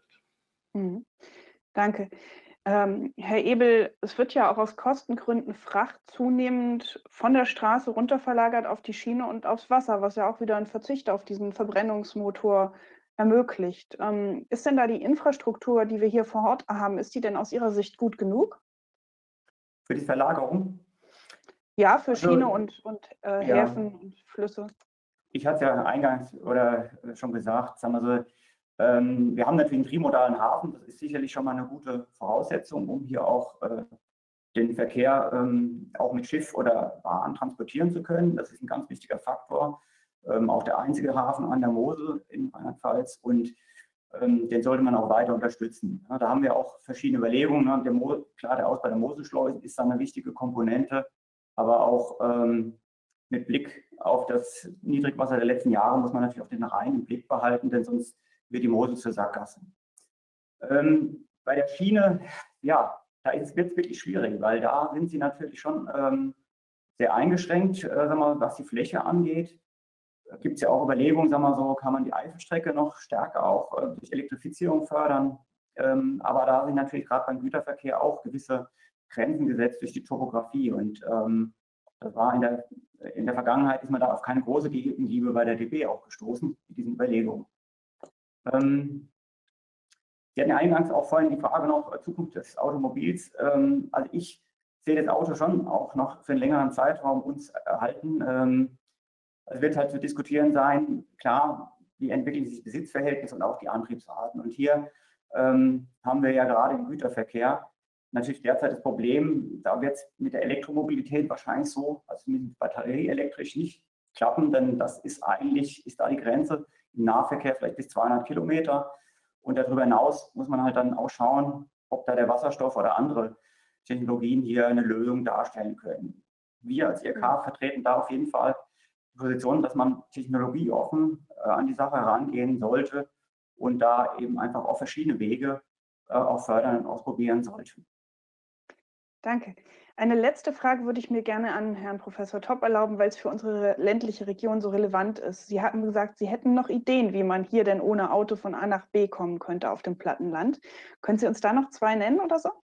Danke. Herr Ebel, es wird ja auch aus Kostengründen Fracht zunehmend von der Straße runter verlagert auf die Schiene und aufs Wasser, was ja auch wieder einen Verzicht auf diesen Verbrennungsmotor ermöglicht. Ist denn da die Infrastruktur, die wir hier vor Ort haben, ist die denn aus Ihrer Sicht gut genug? Für die Verlagerung? Ja, für Schiene und Häfen und Flüsse. Ich hatte es ja eingangs oder schon gesagt, sagen wir so, wir haben natürlich einen trimodalen Hafen, das ist sicherlich schon mal eine gute Voraussetzung, um hier auch den Verkehr auch mit Schiff oder Bahn transportieren zu können. Das ist ein ganz wichtiger Faktor. Auch der einzige Hafen an der Mosel in Rheinland-Pfalz und den sollte man auch weiter unterstützen. Ja, da haben wir auch verschiedene Überlegungen. Klar, der Ausbau der Moselschleusen ist dann eine wichtige Komponente, aber auch mit Blick auf das Niedrigwasser der letzten Jahre muss man natürlich auch den Rhein im Blick behalten, denn sonst wird die Mosel zur Sackgasse. Bei der Schiene, ja, da wird es wirklich schwierig, weil da sind sie natürlich schon sehr eingeschränkt, sagen wir, was die Fläche angeht. Da gibt es ja auch Überlegungen, sagen wir so, kann man die Eifelstrecke noch stärker auch durch Elektrifizierung fördern. Aber da sind natürlich gerade beim Güterverkehr auch gewisse Grenzen gesetzt durch die Topografie. Und das war in der Vergangenheit, ist man da auf keine große Gegenliebe bei der DB auch gestoßen, mit diesen Überlegungen. Sie hatten ja eingangs auch vorhin die Frage noch Zukunft des Automobils. Also ich sehe das Auto schon auch noch für einen längeren Zeitraum uns erhalten. Es wird halt zu diskutieren sein, klar, wie entwickeln sich Besitzverhältnisse und auch die Antriebsarten. Und hier haben wir ja gerade im Güterverkehr natürlich derzeit das Problem, da wird es mit der Elektromobilität wahrscheinlich so, also mit batterieelektrisch nicht klappen, denn das ist da die Grenze im Nahverkehr vielleicht bis 200 Kilometer. Und darüber hinaus muss man halt dann auch schauen, ob da der Wasserstoff oder andere Technologien hier eine Lösung darstellen können. Wir als IRK vertreten da auf jeden Fall die Position, dass man technologieoffen an die Sache herangehen sollte und da eben einfach auf verschiedene Wege auch fördern und ausprobieren sollte. Danke. Eine letzte Frage würde ich mir gerne an Herrn Professor Topp erlauben, weil es für unsere ländliche Region so relevant ist. Sie hatten gesagt, Sie hätten noch Ideen, wie man hier denn ohne Auto von A nach B kommen könnte auf dem Plattenland. Können Sie uns da noch 2 nennen oder so?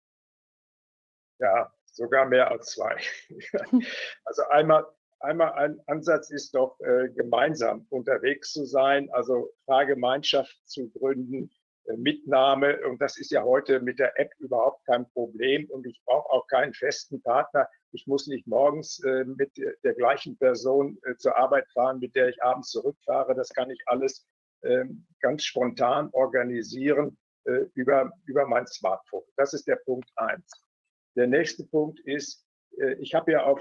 Ja, sogar mehr als 2. Also einmal ein Ansatz ist doch, gemeinsam unterwegs zu sein, also Fahrgemeinschaft zu gründen, Mitnahme, und das ist ja heute mit der App überhaupt kein Problem und ich brauche auch keinen festen Partner. Ich muss nicht morgens mit der gleichen Person zur Arbeit fahren, mit der ich abends zurückfahre. Das kann ich alles ganz spontan organisieren über mein Smartphone. Das ist der Punkt 1. Der nächste Punkt ist, ich habe ja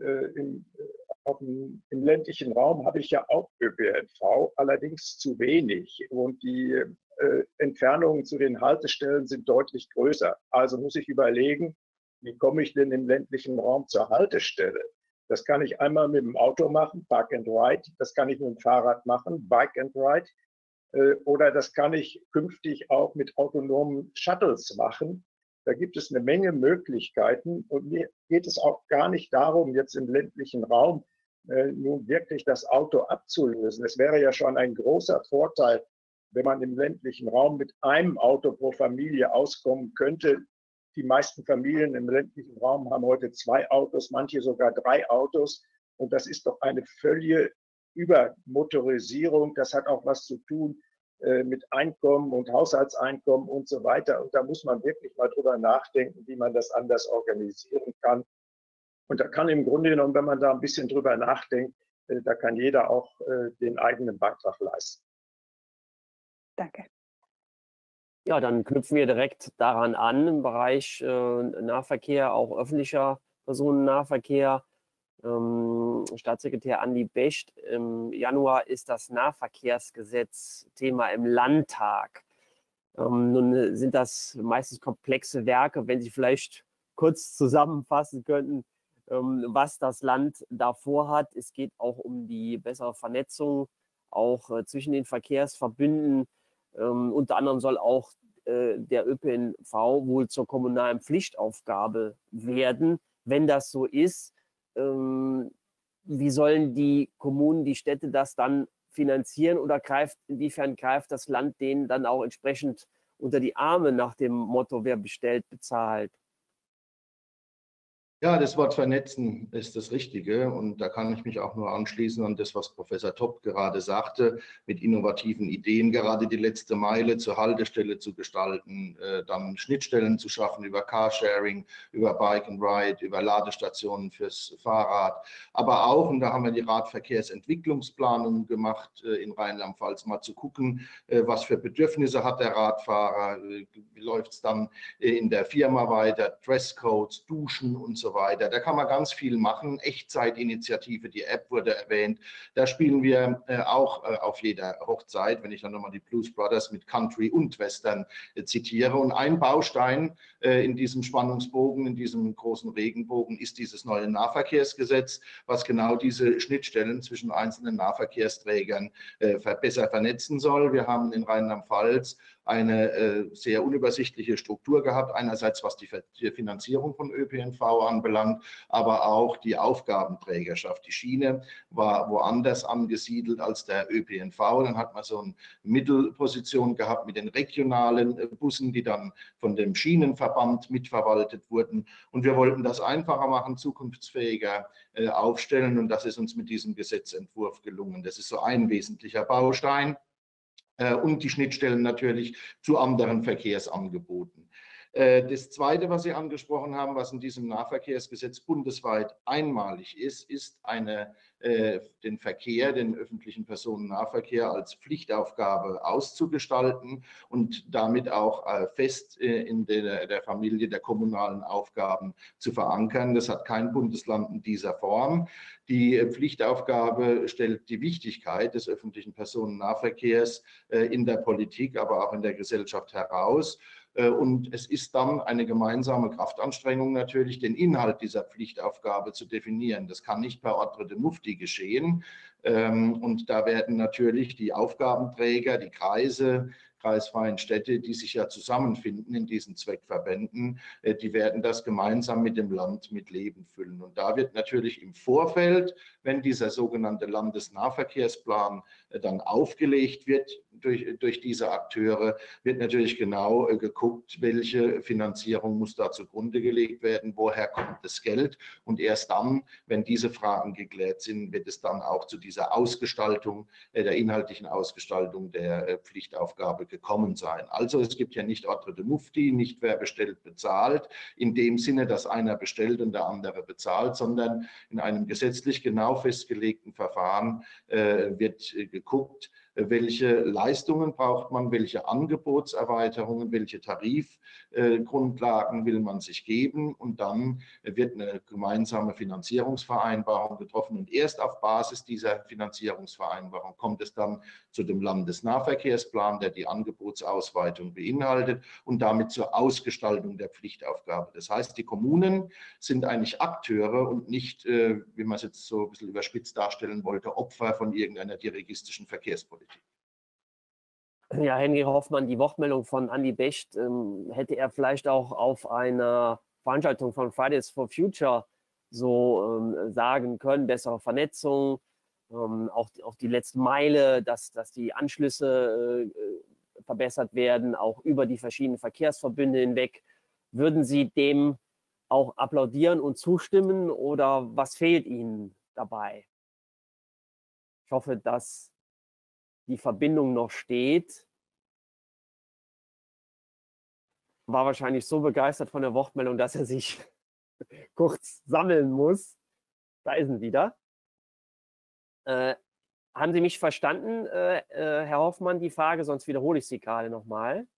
im ländlichen Raum habe ich ja auch ÖPNV, allerdings zu wenig und die Entfernungen zu den Haltestellen sind deutlich größer. Also muss ich überlegen, Wie komme ich denn im ländlichen Raum zur Haltestelle? Das kann ich einmal mit dem Auto machen, Park and Ride. Das kann ich mit dem Fahrrad machen, Bike and Ride. Oder das kann ich künftig auch mit autonomen Shuttles machen. Da gibt es eine Menge Möglichkeiten. Und mir geht es auch gar nicht darum, jetzt im ländlichen Raum nun wirklich das Auto abzulösen. Es wäre ja schon ein großer Vorteil, wenn man im ländlichen Raum mit einem Auto pro Familie auskommen könnte. Die meisten Familien im ländlichen Raum haben heute 2 Autos, manche sogar 3 Autos. Und das ist doch eine völlige Übermotorisierung. Das hat auch was zu tun mit Einkommen und Haushaltseinkommen und so weiter. Und da muss man wirklich mal drüber nachdenken, wie man das anders organisieren kann. Und da kann im Grunde genommen, wenn man da ein bisschen drüber nachdenkt, da kann jeder auch den eigenen Beitrag leisten. Danke. Ja, dann knüpfen wir direkt daran an im Bereich Nahverkehr, auch öffentlicher Personennahverkehr. Staatssekretär Andi Becht, im Januar ist das Nahverkehrsgesetz Thema im Landtag. Nun sind das meistens komplexe Werke. Wenn Sie vielleicht kurz zusammenfassen könnten, was das Land da vorhat. Es geht auch um die bessere Vernetzung, auch zwischen den Verkehrsverbünden. Unter anderem soll auch der ÖPNV wohl zur kommunalen Pflichtaufgabe werden. Wenn das so ist, wie sollen die Kommunen, die Städte das dann finanzieren oder inwiefern greift das Land denen dann auch entsprechend unter die Arme nach dem Motto, wer bestellt, bezahlt? Ja, das Wort vernetzen ist das Richtige und da kann ich mich auch nur anschließen an das, was Professor Topp gerade sagte, mit innovativen Ideen gerade die letzte Meile zur Haltestelle zu gestalten, dann Schnittstellen zu schaffen über Carsharing, über Bike and Ride, über Ladestationen fürs Fahrrad, aber auch, und da haben wir die Radverkehrsentwicklungsplanung gemacht, in Rheinland-Pfalz mal zu gucken, was für Bedürfnisse hat der Radfahrer, wie läuft es dann in der Firma weiter, Dresscodes, Duschen und so weiter. Da kann man ganz viel machen. Echtzeitinitiative, die App wurde erwähnt. Da spielen wir auch auf jeder Hochzeit, wenn ich dann nochmal die Blues Brothers mit Country und Western zitiere. Und ein Baustein in diesem Spannungsbogen, in diesem großen Regenbogen, ist dieses neue Nahverkehrsgesetz, was genau diese Schnittstellen zwischen einzelnen Nahverkehrsträgern besser vernetzen soll. Wir haben in Rheinland-Pfalz eine sehr unübersichtliche Struktur gehabt. Einerseits was die Finanzierung von ÖPNV anbelangt, aber auch die Aufgabenträgerschaft. Die Schiene war woanders angesiedelt als der ÖPNV. Dann hat man so eine Mittelposition gehabt mit den regionalen Bussen, die dann von dem Schienenverband mitverwaltet wurden. Und wir wollten das einfacher machen, zukunftsfähiger aufstellen. Und das ist uns mit diesem Gesetzentwurf gelungen. Das ist so ein wesentlicher Baustein. Und die Schnittstellen natürlich zu anderen Verkehrsangeboten. Das Zweite, was Sie angesprochen haben, was in diesem Nahverkehrsgesetz bundesweit einmalig ist, ist den Verkehr, den öffentlichen Personennahverkehr als Pflichtaufgabe auszugestalten und damit auch fest in der Familie der kommunalen Aufgaben zu verankern. Das hat kein Bundesland in dieser Form. Die Pflichtaufgabe stellt die Wichtigkeit des öffentlichen Personennahverkehrs in der Politik, aber auch in der Gesellschaft heraus. Und es ist dann eine gemeinsame Kraftanstrengung natürlich, den Inhalt dieser Pflichtaufgabe zu definieren. Das kann nicht per Ordre de Mufti geschehen. Und da werden natürlich die Aufgabenträger, die Kreise, kreisfreien Städte, die sich ja zusammenfinden in diesen Zweckverbänden, die werden das gemeinsam mit dem Land mit Leben füllen. Und da wird natürlich im Vorfeld, wenn dieser sogenannte Landesnahverkehrsplan dann aufgelegt wird durch diese Akteure, wird natürlich genau geguckt, welche Finanzierung muss da zugrunde gelegt werden, woher kommt das Geld. Und erst dann, wenn diese Fragen geklärt sind, wird es dann auch zu dieser Ausgestaltung, der inhaltlichen Ausgestaltung der Pflichtaufgabe gekommen sein. Also es gibt ja nicht Ordre de Mufti, nicht wer bestellt, bezahlt, in dem Sinne, dass einer bestellt und der andere bezahlt, sondern in einem gesetzlich genau festgelegten Verfahren wird geguckt, welche Leistungen braucht man, welche Angebotserweiterungen, welche Tarifgrundlagen will man sich geben, und dann wird eine gemeinsame Finanzierungsvereinbarung getroffen, und erst auf Basis dieser Finanzierungsvereinbarung kommt es dann zu dem Landesnahverkehrsplan, der die Angebotsausweitung beinhaltet und damit zur Ausgestaltung der Pflichtaufgabe. Das heißt, die Kommunen sind eigentlich Akteure und nicht, wie man es jetzt so ein bisschen überspitzt darstellen wollte, Opfer von irgendeiner dirigistischen Verkehrspolitik. Ja, Henry Hoffmann, die Wortmeldung von Andi Becht hätte er vielleicht auch auf einer Veranstaltung von Fridays for Future so sagen können: bessere Vernetzung, auch die letzte Meile, dass die Anschlüsse verbessert werden, auch über die verschiedenen Verkehrsverbünde hinweg. Würden Sie dem auch applaudieren und zustimmen, oder was fehlt Ihnen dabei? Ich hoffe, dass die Verbindung noch steht. War wahrscheinlich so begeistert von der Wortmeldung, dass er sich kurz sammeln muss. Da ist er wieder. Haben Sie mich verstanden, Herr Hoffmann, die Frage? Sonst wiederhole ich sie gerade nochmal.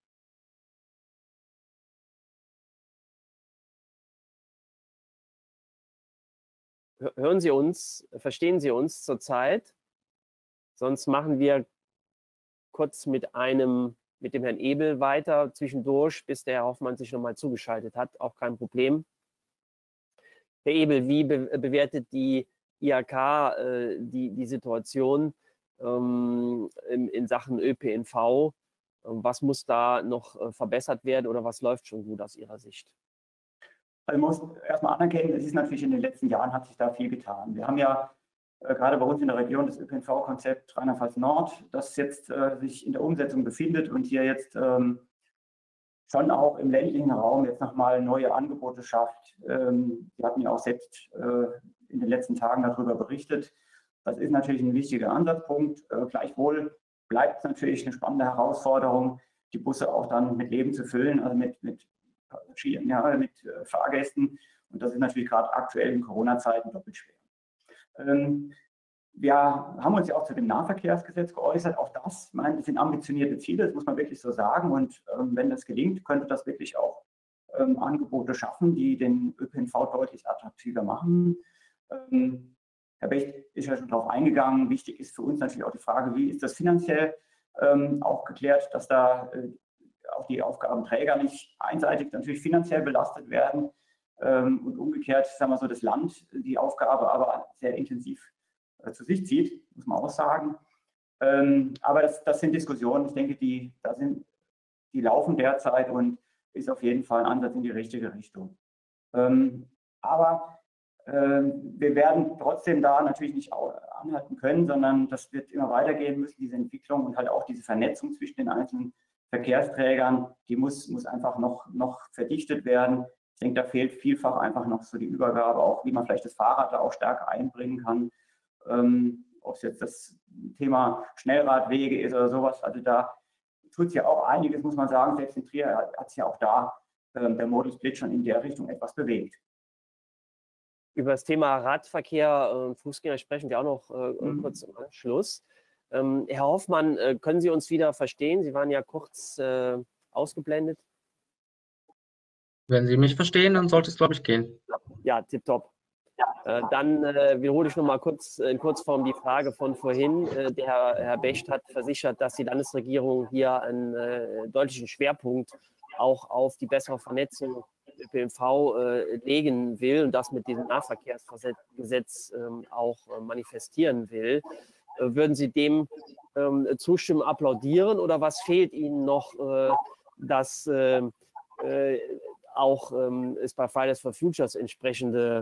Hören Sie uns, verstehen Sie uns zurzeit? Sonst machen wir kurz mit dem Herrn Ebel weiter zwischendurch, bis der Herr Hoffmann sich nochmal zugeschaltet hat. Auch kein Problem. Herr Ebel, wie bewertet die IHK die Situation in Sachen ÖPNV? Was muss da noch verbessert werden oder was läuft schon gut aus Ihrer Sicht? Also man muss erstmal anerkennen, es ist natürlich in den letzten Jahren hat sich da viel getan. Wir haben ja gerade bei uns in der Region das ÖPNV-Konzept Rheinland-Pfalz Nord, das jetzt sich in der Umsetzung befindet und hier jetzt schon auch im ländlichen Raum jetzt nochmal neue Angebote schafft. Wir hatten ja auch selbst in den letzten Tagen darüber berichtet. Das ist natürlich ein wichtiger Ansatzpunkt. Gleichwohl bleibt es natürlich eine spannende Herausforderung, die Busse auch dann mit Leben zu füllen, also mit Fahrgästen. Und das ist natürlich gerade aktuell in Corona-Zeiten doppelt schwer. Wir haben uns ja auch zu dem Nahverkehrsgesetz geäußert. Auch das, das sind ambitionierte Ziele, das muss man wirklich so sagen. Und wenn das gelingt, könnte das wirklich auch Angebote schaffen, die den ÖPNV deutlich attraktiver machen. Herr Becht ist ja schon darauf eingegangen. Wichtig ist für uns natürlich auch die Frage, wie ist das finanziell auch geklärt, dass da auch die Aufgabenträger nicht einseitig natürlich finanziell belastet werden und umgekehrt, sagen wir so, das Land die Aufgabe aber sehr intensiv zu sich zieht, muss man auch sagen. Aber das sind Diskussionen, ich denke, die laufen derzeit und ist auf jeden Fall ein Ansatz in die richtige Richtung. Aber wir werden trotzdem da natürlich nicht anhalten können, sondern das wird immer weitergehen müssen, diese Entwicklung und halt auch diese Vernetzung zwischen den einzelnen Verkehrsträgern, die muss einfach noch verdichtet werden. Ich denke, da fehlt vielfach einfach noch so die Übergabe, auch wie man vielleicht das Fahrrad da auch stärker einbringen kann. Ob es jetzt das Thema Schnellradwege ist oder sowas, also da tut es ja auch einiges, muss man sagen. Selbst in Trier hat es ja auch da der Modal Split schon in der Richtung etwas bewegt. Über das Thema Radverkehr und Fußgänger sprechen wir auch noch kurz im Anschluss. Herr Hoffmann, können Sie uns wieder verstehen? Sie waren ja kurz ausgeblendet. Wenn Sie mich verstehen, dann sollte es, glaube ich, gehen. Ja, tipptopp. Dann wiederhole ich noch mal kurz in Kurzform die Frage von vorhin. Der Herr Becht hat versichert, dass die Landesregierung hier einen deutlichen Schwerpunkt auch auf die bessere Vernetzung ÖPNV legen will und das mit diesem Nahverkehrsgesetz auch manifestieren will. Würden Sie dem zustimmen, applaudieren, oder was fehlt Ihnen noch, dass auch es bei Fridays for Futures entsprechende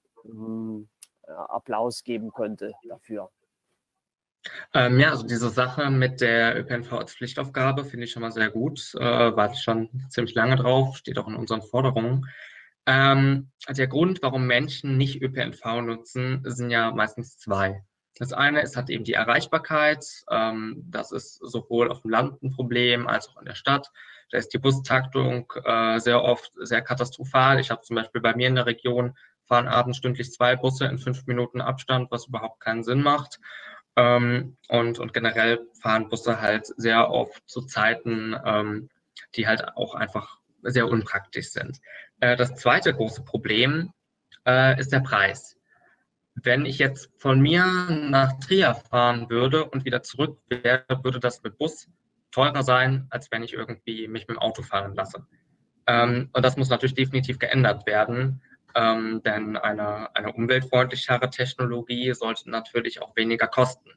Applaus geben könnte dafür? Ja, also diese Sache mit der ÖPNV als Pflichtaufgabe finde ich schon mal sehr gut. Warte ich schon ziemlich lange drauf, steht auch in unseren Forderungen. Der Grund, warum Menschen nicht ÖPNV nutzen, sind ja meistens zwei. Das eine ist halt eben die Erreichbarkeit. Das ist sowohl auf dem Land ein Problem als auch in der Stadt. Da ist die Bustaktung sehr oft sehr katastrophal. Ich habe zum Beispiel bei mir in der Region fahren abends stündlich 2 Busse in 5 Minuten Abstand, was überhaupt keinen Sinn macht. Und generell fahren Busse halt sehr oft zu Zeiten, die halt auch einfach sehr unpraktisch sind. Das zweite große Problem ist der Preis. Wenn ich jetzt von mir nach Trier fahren würde und wieder zurück wäre, würde das mit Bus teurer sein, als wenn ich irgendwie mich mit dem Auto fahren lasse. Und das muss natürlich definitiv geändert werden, denn eine umweltfreundlichere Technologie sollte natürlich auch weniger kosten.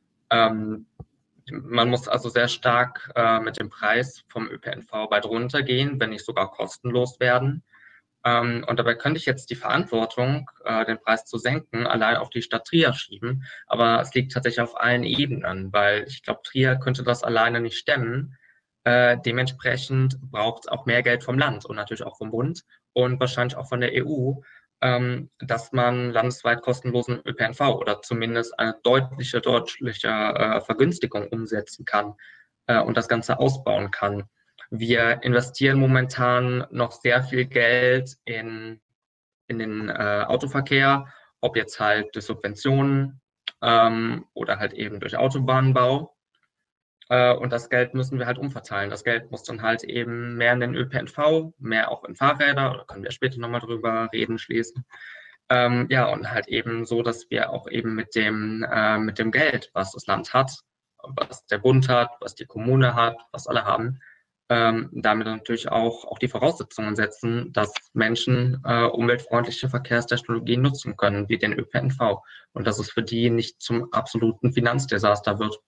Man muss also sehr stark mit dem Preis vom ÖPNV weit runtergehen, wenn nicht sogar kostenlos werden. Und dabei könnte ich jetzt die Verantwortung, den Preis zu senken, allein auf die Stadt Trier schieben. Aber es liegt tatsächlich auf allen Ebenen, weil ich glaube, Trier könnte das alleine nicht stemmen. Dementsprechend braucht es auch mehr Geld vom Land und natürlich auch vom Bund und wahrscheinlich auch von der EU, dass man landesweit kostenlosen ÖPNV oder zumindest eine deutliche Vergünstigung umsetzen kann und das Ganze ausbauen kann. Wir investieren momentan noch sehr viel Geld in den Autoverkehr, ob jetzt halt durch Subventionen oder halt eben durch Autobahnbau. Und das Geld müssen wir halt umverteilen. Das Geld muss dann halt eben mehr in den ÖPNV, mehr auch in Fahrräder, da können wir später nochmal drüber reden, schließen. Ja, und halt eben so, dass wir auch eben mit dem Geld, was das Land hat, was der Bund hat, was die Kommune hat, was alle haben, damit natürlich auch die Voraussetzungen setzen, dass Menschen umweltfreundliche Verkehrstechnologien nutzen können, wie den ÖPNV. Und dass es für die nicht zum absoluten Finanzdesaster wird.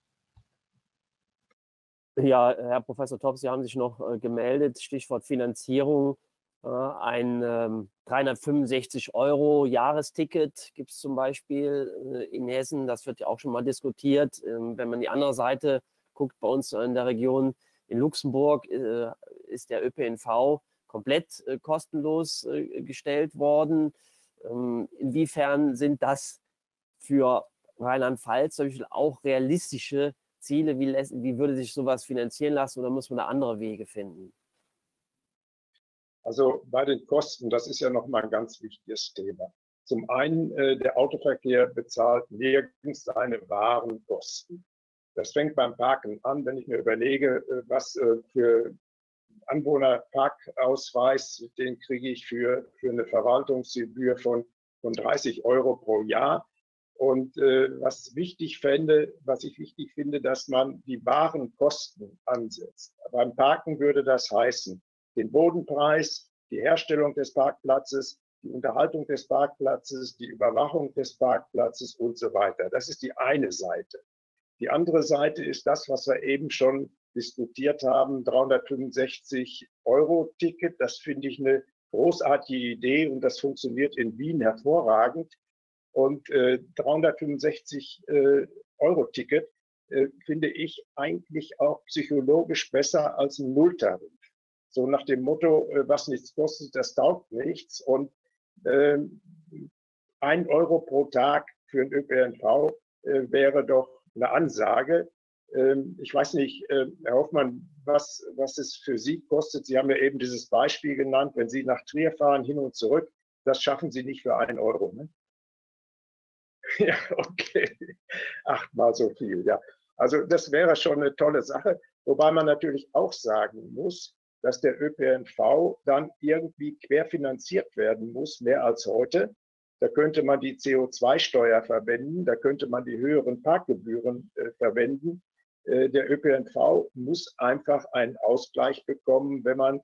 Ja, Herr Professor Topp, Sie haben sich noch gemeldet, Stichwort Finanzierung. Ein 365 € Jahresticket gibt es zum Beispiel in Hessen. Das wird ja auch schon mal diskutiert. Wenn man die andere Seite guckt, bei uns in der Region in Luxemburg ist der ÖPNV komplett kostenlos gestellt worden. Inwiefern sind das für Rheinland-Pfalz zum Beispiel auch realistische Ziele? Wie würde sich sowas finanzieren lassen oder muss man da andere Wege finden? Also bei den Kosten, das ist ja nochmal ein ganz wichtiges Thema. Zum einen, der Autoverkehr bezahlt nirgends seine wahren Kosten. Das fängt beim Parken an, wenn ich mir überlege, was für Anwohnerparkausweis, den kriege ich für eine Verwaltungsgebühr von 30 € pro Jahr. Und was ich wichtig finde, dass man die wahren Kosten ansetzt. Beim Parken würde das heißen, den Bodenpreis, die Herstellung des Parkplatzes, die Unterhaltung des Parkplatzes, die Überwachung des Parkplatzes und so weiter. Das ist die eine Seite. Die andere Seite ist das, was wir eben schon diskutiert haben, 365 € Ticket. Das finde ich eine großartige Idee und das funktioniert in Wien hervorragend. Und 365 € Ticket finde ich eigentlich auch psychologisch besser als ein Nulltarif. So nach dem Motto, was nichts kostet, das taugt nichts. Und 1 € pro Tag für den ÖPNV wäre doch eine Ansage. Ich weiß nicht, Herr Hoffmann, was es für Sie kostet. Sie haben ja eben dieses Beispiel genannt, wenn Sie nach Trier fahren, hin und zurück, das schaffen Sie nicht für 1 €. Ne? Ja, okay. 8-mal so viel, ja. Also das wäre schon eine tolle Sache, wobei man natürlich auch sagen muss, dass der ÖPNV dann irgendwie querfinanziert werden muss, mehr als heute. Da könnte man die CO2-Steuer verwenden, da könnte man die höheren Parkgebühren verwenden. Der ÖPNV muss einfach einen Ausgleich bekommen, wenn man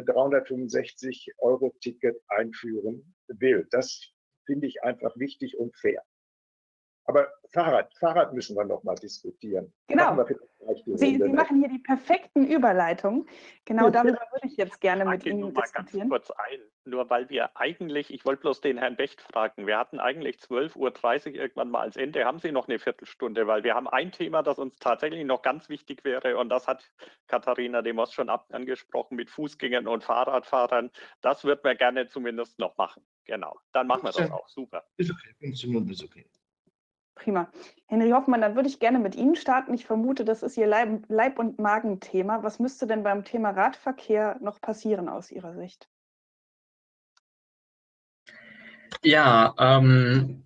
365 € Ticket einführen will. Das finde ich einfach wichtig und fair. Aber Fahrrad müssen wir noch mal diskutieren. Genau. Sie machen hier die perfekten Überleitungen. Genau darüber würde ich jetzt gerne mit Ihnen diskutieren. Ganz kurz ein, nur weil wir eigentlich, ich wollte bloß den Herrn Becht fragen, wir hatten eigentlich 12:30 Uhr irgendwann mal als Ende. Haben Sie noch eine Viertelstunde? Weil wir haben ein Thema, das uns tatsächlich noch ganz wichtig wäre und das hat Katharina de Vos schon angesprochen mit Fußgängern und Fahrradfahrern. Das würden wir gerne zumindest noch machen. Genau, dann machen wir das auch. Super. Ist okay, 15 Minuten ist okay. Prima. Henry Hoffmann, dann würde ich gerne mit Ihnen starten. Ich vermute, das ist Ihr Leib- und Magenthema. Was müsste denn beim Thema Radverkehr noch passieren aus Ihrer Sicht? Ja,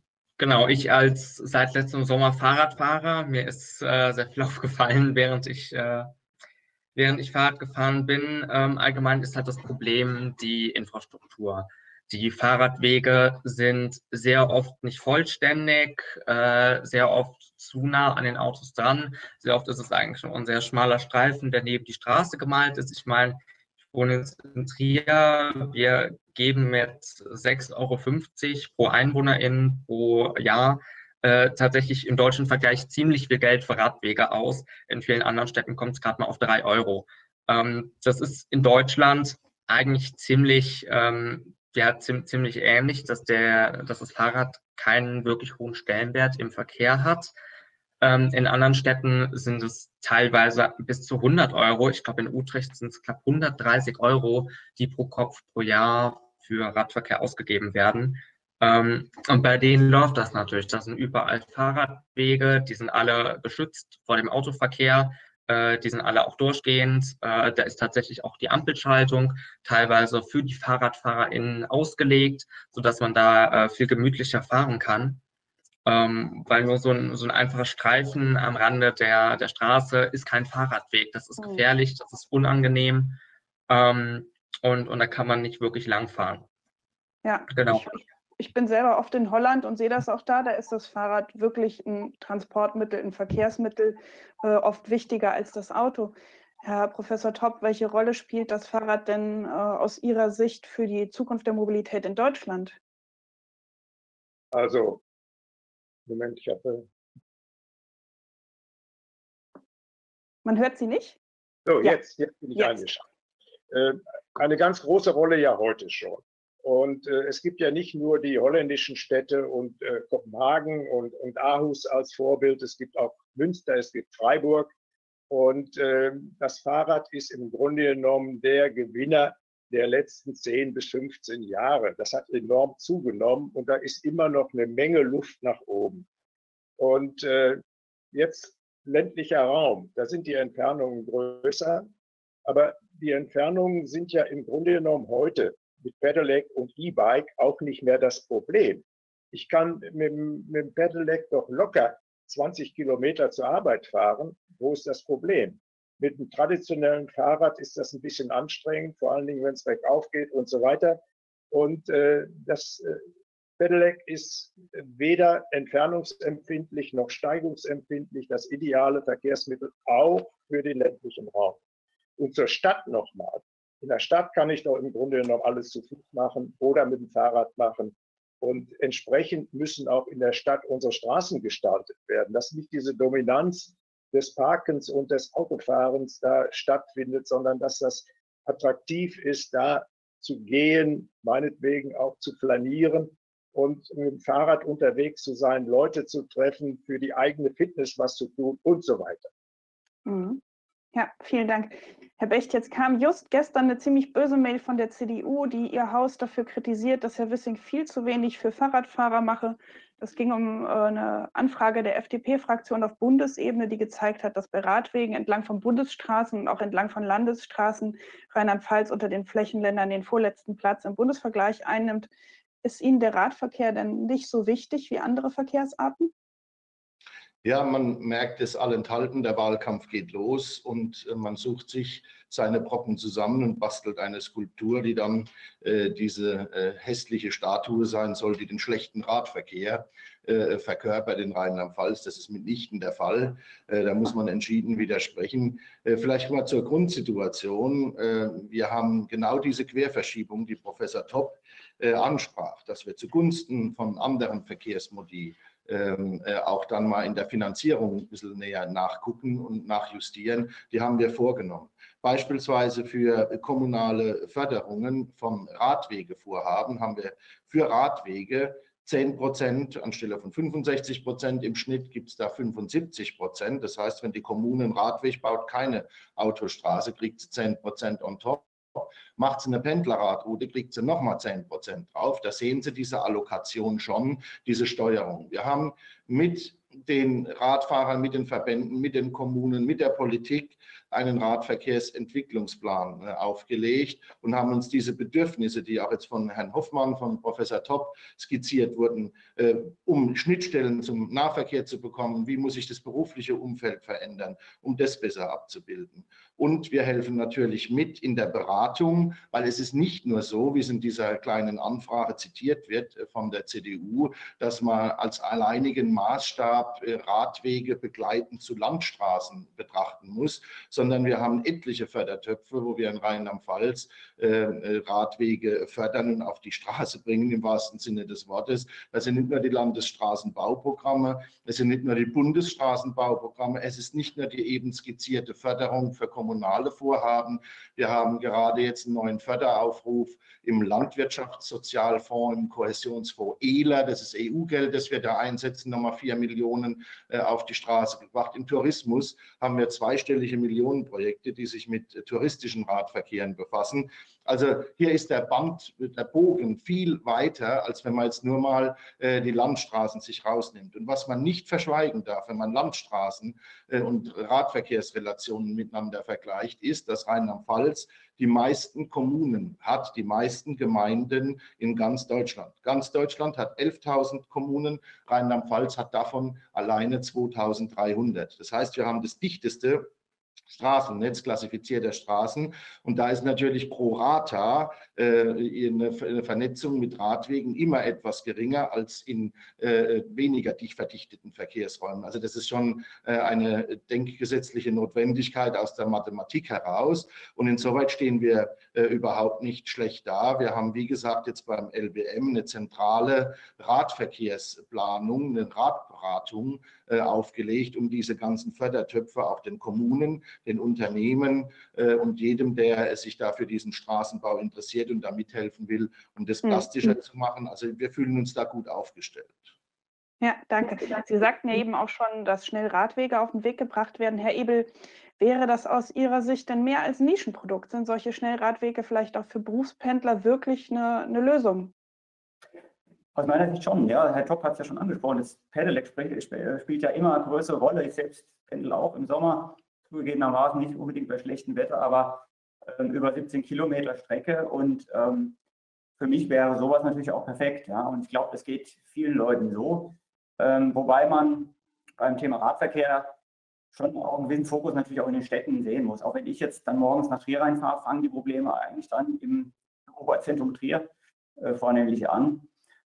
Genau, ich als seit letztem Sommer Fahrradfahrer, mir ist sehr viel aufgefallen, während ich Fahrrad gefahren bin. Allgemein ist halt das Problem die Infrastruktur. Die Fahrradwege sind sehr oft nicht vollständig, sehr oft zu nah an den Autos dran. Sehr oft ist es eigentlich nur ein sehr schmaler Streifen, der neben die Straße gemalt ist. Ich meine, ich wohne jetzt in Trier. Wir geben mit 6,50 € pro Einwohnerin pro Jahr tatsächlich im deutschen Vergleich ziemlich viel Geld für Radwege aus. In vielen anderen Städten kommt es gerade mal auf 3 €. Das ist in Deutschland eigentlich ziemlich ähnlich, dass das Fahrrad keinen wirklich hohen Stellenwert im Verkehr hat. In anderen Städten sind es teilweise bis zu 100 €. Ich glaube, in Utrecht sind es knapp 130 €, die pro Kopf pro Jahr für Radverkehr ausgegeben werden. Und bei denen läuft das natürlich. Das sind überall Fahrradwege, die sind alle geschützt vor dem Autoverkehr. Die sind alle auch durchgehend. Da ist tatsächlich auch die Ampelschaltung teilweise für die FahrradfahrerInnen ausgelegt, sodass man da viel gemütlicher fahren kann. Weil nur so ein einfacher Streifen am Rande der Straße ist kein Fahrradweg. Das ist gefährlich, das ist unangenehm und da kann man nicht wirklich langfahren. Ja, genau. Ich bin selber oft in Holland und sehe das auch da. Da ist das Fahrrad wirklich ein Transportmittel, ein Verkehrsmittel, oft wichtiger als das Auto. Herr Professor Topp, welche Rolle spielt das Fahrrad denn aus Ihrer Sicht für die Zukunft der Mobilität in Deutschland? Also, Moment, ich habe... Man hört Sie nicht? So, ja. Jetzt bin ich eingeschaltet. Eine ganz große Rolle ja heute schon. Und es gibt ja nicht nur die holländischen Städte und Kopenhagen und Aarhus als Vorbild, es gibt auch Münster, es gibt Freiburg. Und das Fahrrad ist im Grunde genommen der Gewinner der letzten 10 bis 15 Jahre. Das hat enorm zugenommen und da ist immer noch eine Menge Luft nach oben. Und jetzt ländlicher Raum, da sind die Entfernungen größer, aber die Entfernungen sind ja im Grunde genommen heute mit Pedelec und E-Bike auch nicht mehr das Problem. Ich kann mit dem Pedelec doch locker 20 Kilometer zur Arbeit fahren. Wo ist das Problem? Mit einem traditionellen Fahrrad ist das ein bisschen anstrengend, vor allen Dingen, wenn es bergauf geht und so weiter. Und das Pedelec ist weder entfernungsempfindlich noch steigungsempfindlich, das ideale Verkehrsmittel auch für den ländlichen Raum. Und zur Stadt nochmal. In der Stadt kann ich doch im Grunde genommen alles zu Fuß machen oder mit dem Fahrrad machen. Und entsprechend müssen auch in der Stadt unsere Straßen gestaltet werden, dass nicht diese Dominanz des Parkens und des Autofahrens da stattfindet, sondern dass das attraktiv ist, da zu gehen, meinetwegen auch zu flanieren und mit dem Fahrrad unterwegs zu sein, Leute zu treffen, für die eigene Fitness was zu tun und so weiter. Mhm. Ja, vielen Dank. Herr Becht, jetzt kam just gestern eine ziemlich böse Mail von der CDU, die Ihr Haus dafür kritisiert, dass Herr Wissing viel zu wenig für Fahrradfahrer mache. Das ging um eine Anfrage der FDP-Fraktion auf Bundesebene, die gezeigt hat, dass bei Radwegen entlang von Bundesstraßen und auch entlang von Landesstraßen Rheinland-Pfalz unter den Flächenländern den vorletzten Platz im Bundesvergleich einnimmt. Ist Ihnen der Radverkehr denn nicht so wichtig wie andere Verkehrsarten? Ja, man merkt es allenthalben, der Wahlkampf geht los und man sucht sich seine Brocken zusammen und bastelt eine Skulptur, die dann diese hässliche Statue sein soll, die den schlechten Radverkehr verkörpert in Rheinland-Pfalz. Das ist mitnichten der Fall. Da muss man entschieden widersprechen. Vielleicht mal zur Grundsituation. Wir haben genau diese Querverschiebung, die Professor Topp ansprach, dass wir zugunsten von anderen Verkehrsmodi auch dann mal in der Finanzierung ein bisschen näher nachgucken und nachjustieren. Die haben wir vorgenommen. Beispielsweise für kommunale Förderungen von Radwegevorhaben haben wir für Radwege 10% anstelle von 65%. Im Schnitt gibt es da 75%. Das heißt, wenn die Kommune einen Radweg baut, keine Autostraße, kriegt sie 10% on top. Macht sie eine Pendlerradroute, kriegt sie nochmal 10% drauf. Da sehen Sie diese Allokation schon, diese Steuerung. Wir haben mit den Radfahrern, mit den Verbänden, mit den Kommunen, mit der Politik einen Radverkehrsentwicklungsplan aufgelegt und haben uns diese Bedürfnisse, die auch jetzt von Herrn Hoffmann, von Professor Topp skizziert wurden, um Schnittstellen zum Nahverkehr zu bekommen, wie muss sich das berufliche Umfeld verändern, um das besser abzubilden. Und wir helfen natürlich mit in der Beratung, weil es ist nicht nur so, wie es in dieser kleinen Anfrage zitiert wird von der CDU, dass man als alleinigen Maßstab Radwege begleitend zu Landstraßen betrachten muss, sondern wir haben etliche Fördertöpfe, wo wir in Rheinland-Pfalz Radwege fördern und auf die Straße bringen, im wahrsten Sinne des Wortes. Das sind nicht nur die Landesstraßenbauprogramme, es sind nicht nur die Bundesstraßenbauprogramme, es ist nicht nur die eben skizzierte Förderung für kommunale Vorhaben. Wir haben gerade jetzt einen neuen Förderaufruf im Landwirtschaftssozialfonds, im Kohäsionsfonds ELA, das ist EU-Geld, das wir da einsetzen, nochmal 4 Millionen auf die Straße gebracht. Im Tourismus haben wir zweistellige Millionenprojekte, die sich mit touristischen Radverkehren befassen. Also hier ist der Bogen viel weiter, als wenn man jetzt nur mal die Landstraßen sich rausnimmt. Und was man nicht verschweigen darf, wenn man Landstraßen und Radverkehrsrelationen miteinander vergleicht, ist, dass Rheinland-Pfalz die meisten Kommunen hat, die meisten Gemeinden in ganz Deutschland. Ganz Deutschland hat 11.000 Kommunen, Rheinland-Pfalz hat davon alleine 2.300. Das heißt, wir haben das dichteste Straßennetz klassifizierter Straßen. Und da ist natürlich pro Rata eine Vernetzung mit Radwegen immer etwas geringer als in weniger dicht verdichteten Verkehrsräumen. Also das ist schon eine denkgesetzliche Notwendigkeit aus der Mathematik heraus. Und insoweit stehen wir überhaupt nicht schlecht da. Wir haben, wie gesagt, jetzt beim LBM eine zentrale Radverkehrsplanung, eine Radberatung aufgelegt, um diese ganzen Fördertöpfe auch den Kommunen, den Unternehmen und jedem, der sich da für diesen Straßenbau interessiert und da mithelfen will, um das plastischer zu machen. Also wir fühlen uns da gut aufgestellt. Ja, danke. Sie sagten ja eben auch schon, dass schnell Radwege auf den Weg gebracht werden. Herr Ebel, wäre das aus Ihrer Sicht denn mehr als Nischenprodukt? Sind solche Schnellradwege vielleicht auch für Berufspendler wirklich eine Lösung? Aus meiner Sicht schon, ja. Herr Topp hat es ja schon angesprochen, das Pedelec spielt ja immer eine größere Rolle. Ich selbst pendle auch im Sommer, zugegebenermaßen nicht unbedingt bei schlechtem Wetter, aber über 17 Kilometer Strecke. Und für mich wäre sowas natürlich auch perfekt. Ja. Und ich glaube, das geht vielen Leuten so. Wobei man beim Thema Radverkehr schon auch einen gewissen Fokus natürlich auch in den Städten sehen muss. Auch wenn ich jetzt dann morgens nach Trier reinfahre, fangen die Probleme eigentlich dann im Oberzentrum Trier vornehmlich an.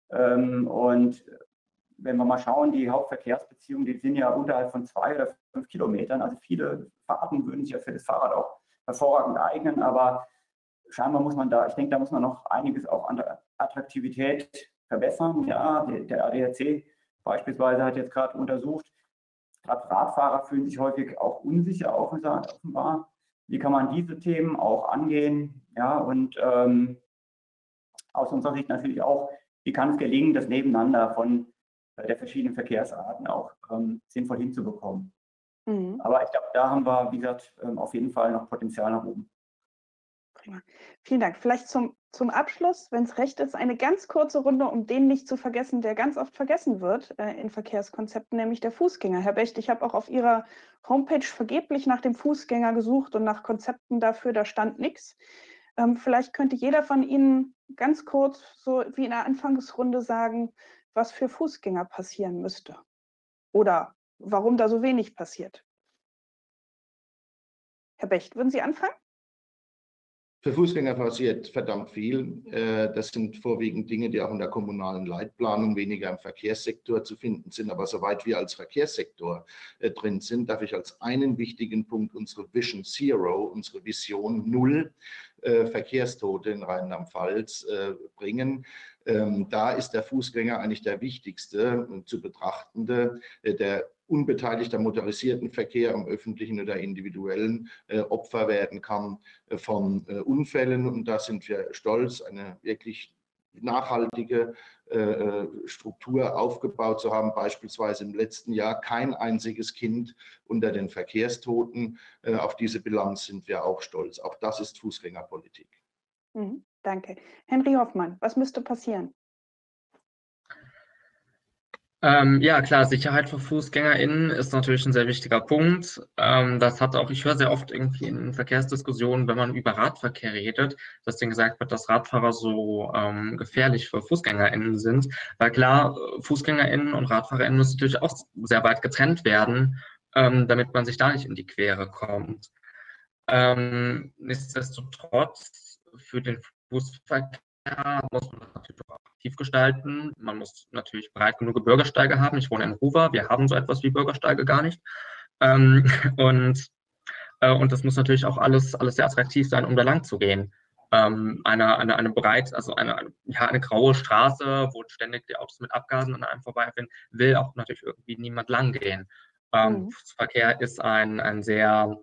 Und wenn wir mal schauen, die Hauptverkehrsbeziehungen, die sind ja unterhalb von 2 oder 5 Kilometern. Also viele Fahrten würden sich ja für das Fahrrad auch hervorragend eignen, aber scheinbar muss man da, ich denke, da muss man noch einiges auch an der Attraktivität verbessern. Ja, der ADAC beispielsweise hat jetzt gerade untersucht, Radfahrer fühlen sich häufig auch unsicher, offenbar. Wie kann man diese Themen auch angehen? Ja, und aus unserer Sicht natürlich auch, wie kann es gelingen, das Nebeneinander von der verschiedenen Verkehrsarten auch sinnvoll hinzubekommen. Mhm. Aber ich glaube, da haben wir, wie gesagt, auf jeden Fall noch Potenzial nach oben. Prima. Vielen Dank. Vielleicht zum Abschluss, wenn es recht ist, eine ganz kurze Runde, um den nicht zu vergessen, der ganz oft vergessen wird in Verkehrskonzepten, nämlich der Fußgänger. Herr Becht, ich habe auch auf Ihrer Homepage vergeblich nach dem Fußgänger gesucht und nach Konzepten dafür, da stand nichts. Vielleicht könnte jeder von Ihnen ganz kurz, so wie in der Anfangsrunde, sagen, was für Fußgänger passieren müsste oder warum da so wenig passiert. Herr Becht, würden Sie anfangen? Für Fußgänger passiert verdammt viel. Das sind vorwiegend Dinge, die auch in der kommunalen Leitplanung weniger im Verkehrssektor zu finden sind. Aber soweit wir als Verkehrssektor drin sind, darf ich als einen wichtigen Punkt unsere Vision Zero, unsere Vision Null Verkehrstote in Rheinland-Pfalz bringen. Da ist der Fußgänger eigentlich der wichtigste zu betrachtende, der unbeteiligter motorisierten Verkehr am öffentlichen oder individuellen Opfer werden kann von Unfällen. Und da sind wir stolz, eine wirklich nachhaltige Struktur aufgebaut zu haben, beispielsweise im letzten Jahr kein einziges Kind unter den Verkehrstoten. Auf diese Bilanz sind wir auch stolz. Auch das ist Fußgängerpolitik. Danke. Henry Hoffmann, was müsste passieren? Ja, klar, Sicherheit für FußgängerInnen ist natürlich ein sehr wichtiger Punkt. Das hat auch, ich höre sehr oft irgendwie in Verkehrsdiskussionen, wenn man über Radverkehr redet, dass denen gesagt wird, dass Radfahrer so gefährlich für FußgängerInnen sind. Weil klar, FußgängerInnen und RadfahrerInnen müssen natürlich auch sehr weit getrennt werden, damit man sich da nicht in die Quere kommt. Nichtsdestotrotz, für den Fußverkehr muss man das natürlich auch aktiv gestalten. Man muss natürlich breit genug Bürgersteige haben. Ich wohne in Ruwer, wir haben so etwas wie Bürgersteige gar nicht. Ähm, und, und das muss natürlich auch alles sehr attraktiv sein, um da lang zu gehen. Eine graue Straße, wo ständig die Autos mit Abgasen an einem vorbeifahren, will auch natürlich irgendwie niemand lang gehen. Fußverkehr ist ein sehr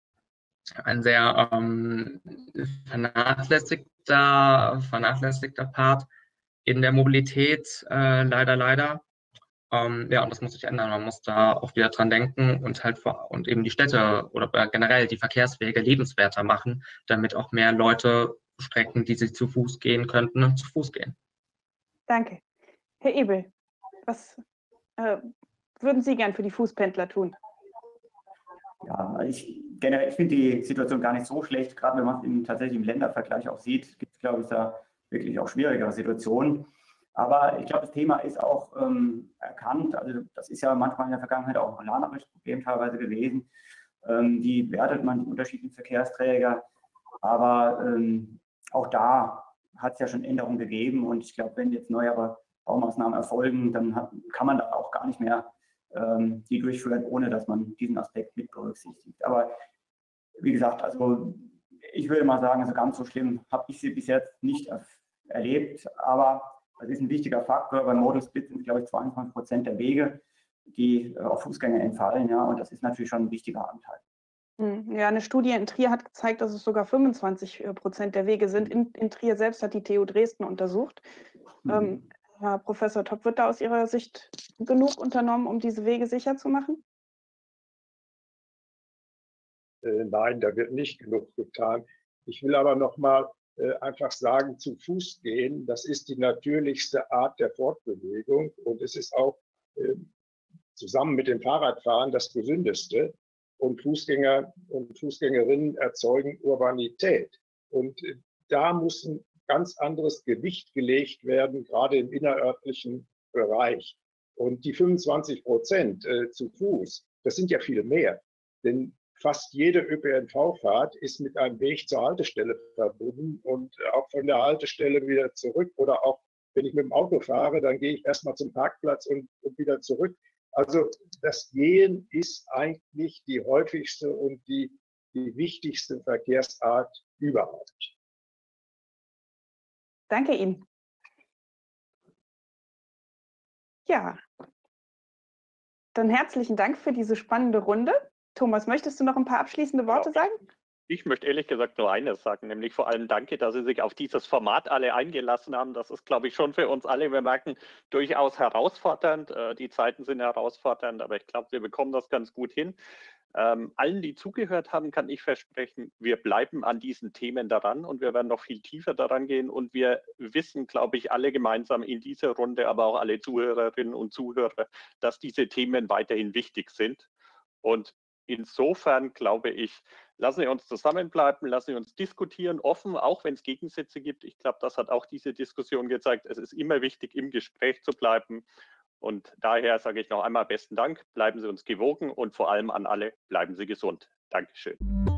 vernachlässigter Part in der Mobilität, leider. Ja, und das muss sich ändern. Man muss da auch wieder dran denken und eben die Städte oder generell die Verkehrswege lebenswerter machen, damit auch mehr Leute Strecken, die sie zu Fuß gehen könnten, zu Fuß gehen. Danke. Herr Ebel, was würden Sie gern für die Fußpendler tun? Ja, ich finde die Situation gar nicht so schlecht. Gerade wenn man es tatsächlich im Ländervergleich auch sieht, gibt es, glaube ich, da wirklich auch schwierigere Situationen. Aber ich glaube, das Thema ist auch erkannt. Also das ist ja manchmal in der Vergangenheit auch ein planerisches Problem teilweise gewesen. Wie wertet man die unterschiedlichen Verkehrsträger? Aber auch da hat es ja schon Änderungen gegeben. Und ich glaube, wenn jetzt neuere Baumaßnahmen erfolgen, dann kann man da auch gar nicht mehr die durchführen, ohne dass man diesen Aspekt mit berücksichtigt. Aber wie gesagt, also ich würde mal sagen, also ganz so schlimm habe ich sie bis jetzt nicht erlebt. Aber das ist ein wichtiger Faktor. Beim Modal Split sind, glaube ich, 22% der Wege, die auf Fußgänger entfallen. Ja, und das ist natürlich schon ein wichtiger Anteil. Ja, eine Studie in Trier hat gezeigt, dass es sogar 25% der Wege sind. In Trier selbst hat die TU Dresden untersucht. Herr Professor Topp, wird da aus Ihrer Sicht genug unternommen, um diese Wege sicher zu machen? Nein, da wird nicht genug getan. Ich will aber noch mal einfach sagen, zu Fuß gehen, das ist die natürlichste Art der Fortbewegung und es ist auch zusammen mit dem Fahrradfahren das gesündeste. Und Fußgänger und Fußgängerinnen erzeugen Urbanität. Und da muss ein ganz anderes Gewicht gelegt werden, gerade im innerörtlichen Bereich. Und die 25% zu Fuß, das sind ja viel mehr. Denn fast jede ÖPNV-Fahrt ist mit einem Weg zur Haltestelle verbunden und auch von der Haltestelle wieder zurück. Oder auch, wenn ich mit dem Auto fahre, dann gehe ich erstmal zum Parkplatz und wieder zurück. Also das Gehen ist eigentlich die häufigste und die wichtigste Verkehrsart überhaupt. Danke Ihnen. Ja, dann herzlichen Dank für diese spannende Runde. Thomas, möchtest du noch ein paar abschließende Worte sagen? Ich möchte ehrlich gesagt nur eines sagen, nämlich vor allem danke, dass Sie sich auf dieses Format alle eingelassen haben. Das ist, glaube ich, schon für uns alle, wir merken, durchaus herausfordernd. Die Zeiten sind herausfordernd, aber ich glaube, wir bekommen das ganz gut hin. Allen, die zugehört haben, kann ich versprechen, wir bleiben an diesen Themen daran und wir werden noch viel tiefer daran gehen. Und wir wissen, glaube ich, alle gemeinsam in dieser Runde, aber auch alle Zuhörerinnen und Zuhörer, dass diese Themen weiterhin wichtig sind. Und insofern glaube ich, lassen wir uns zusammenbleiben, lassen wir uns diskutieren, offen, auch wenn es Gegensätze gibt. Ich glaube, das hat auch diese Diskussion gezeigt. Es ist immer wichtig, im Gespräch zu bleiben. Und daher sage ich noch einmal besten Dank, bleiben Sie uns gewogen und vor allem an alle, bleiben Sie gesund. Dankeschön.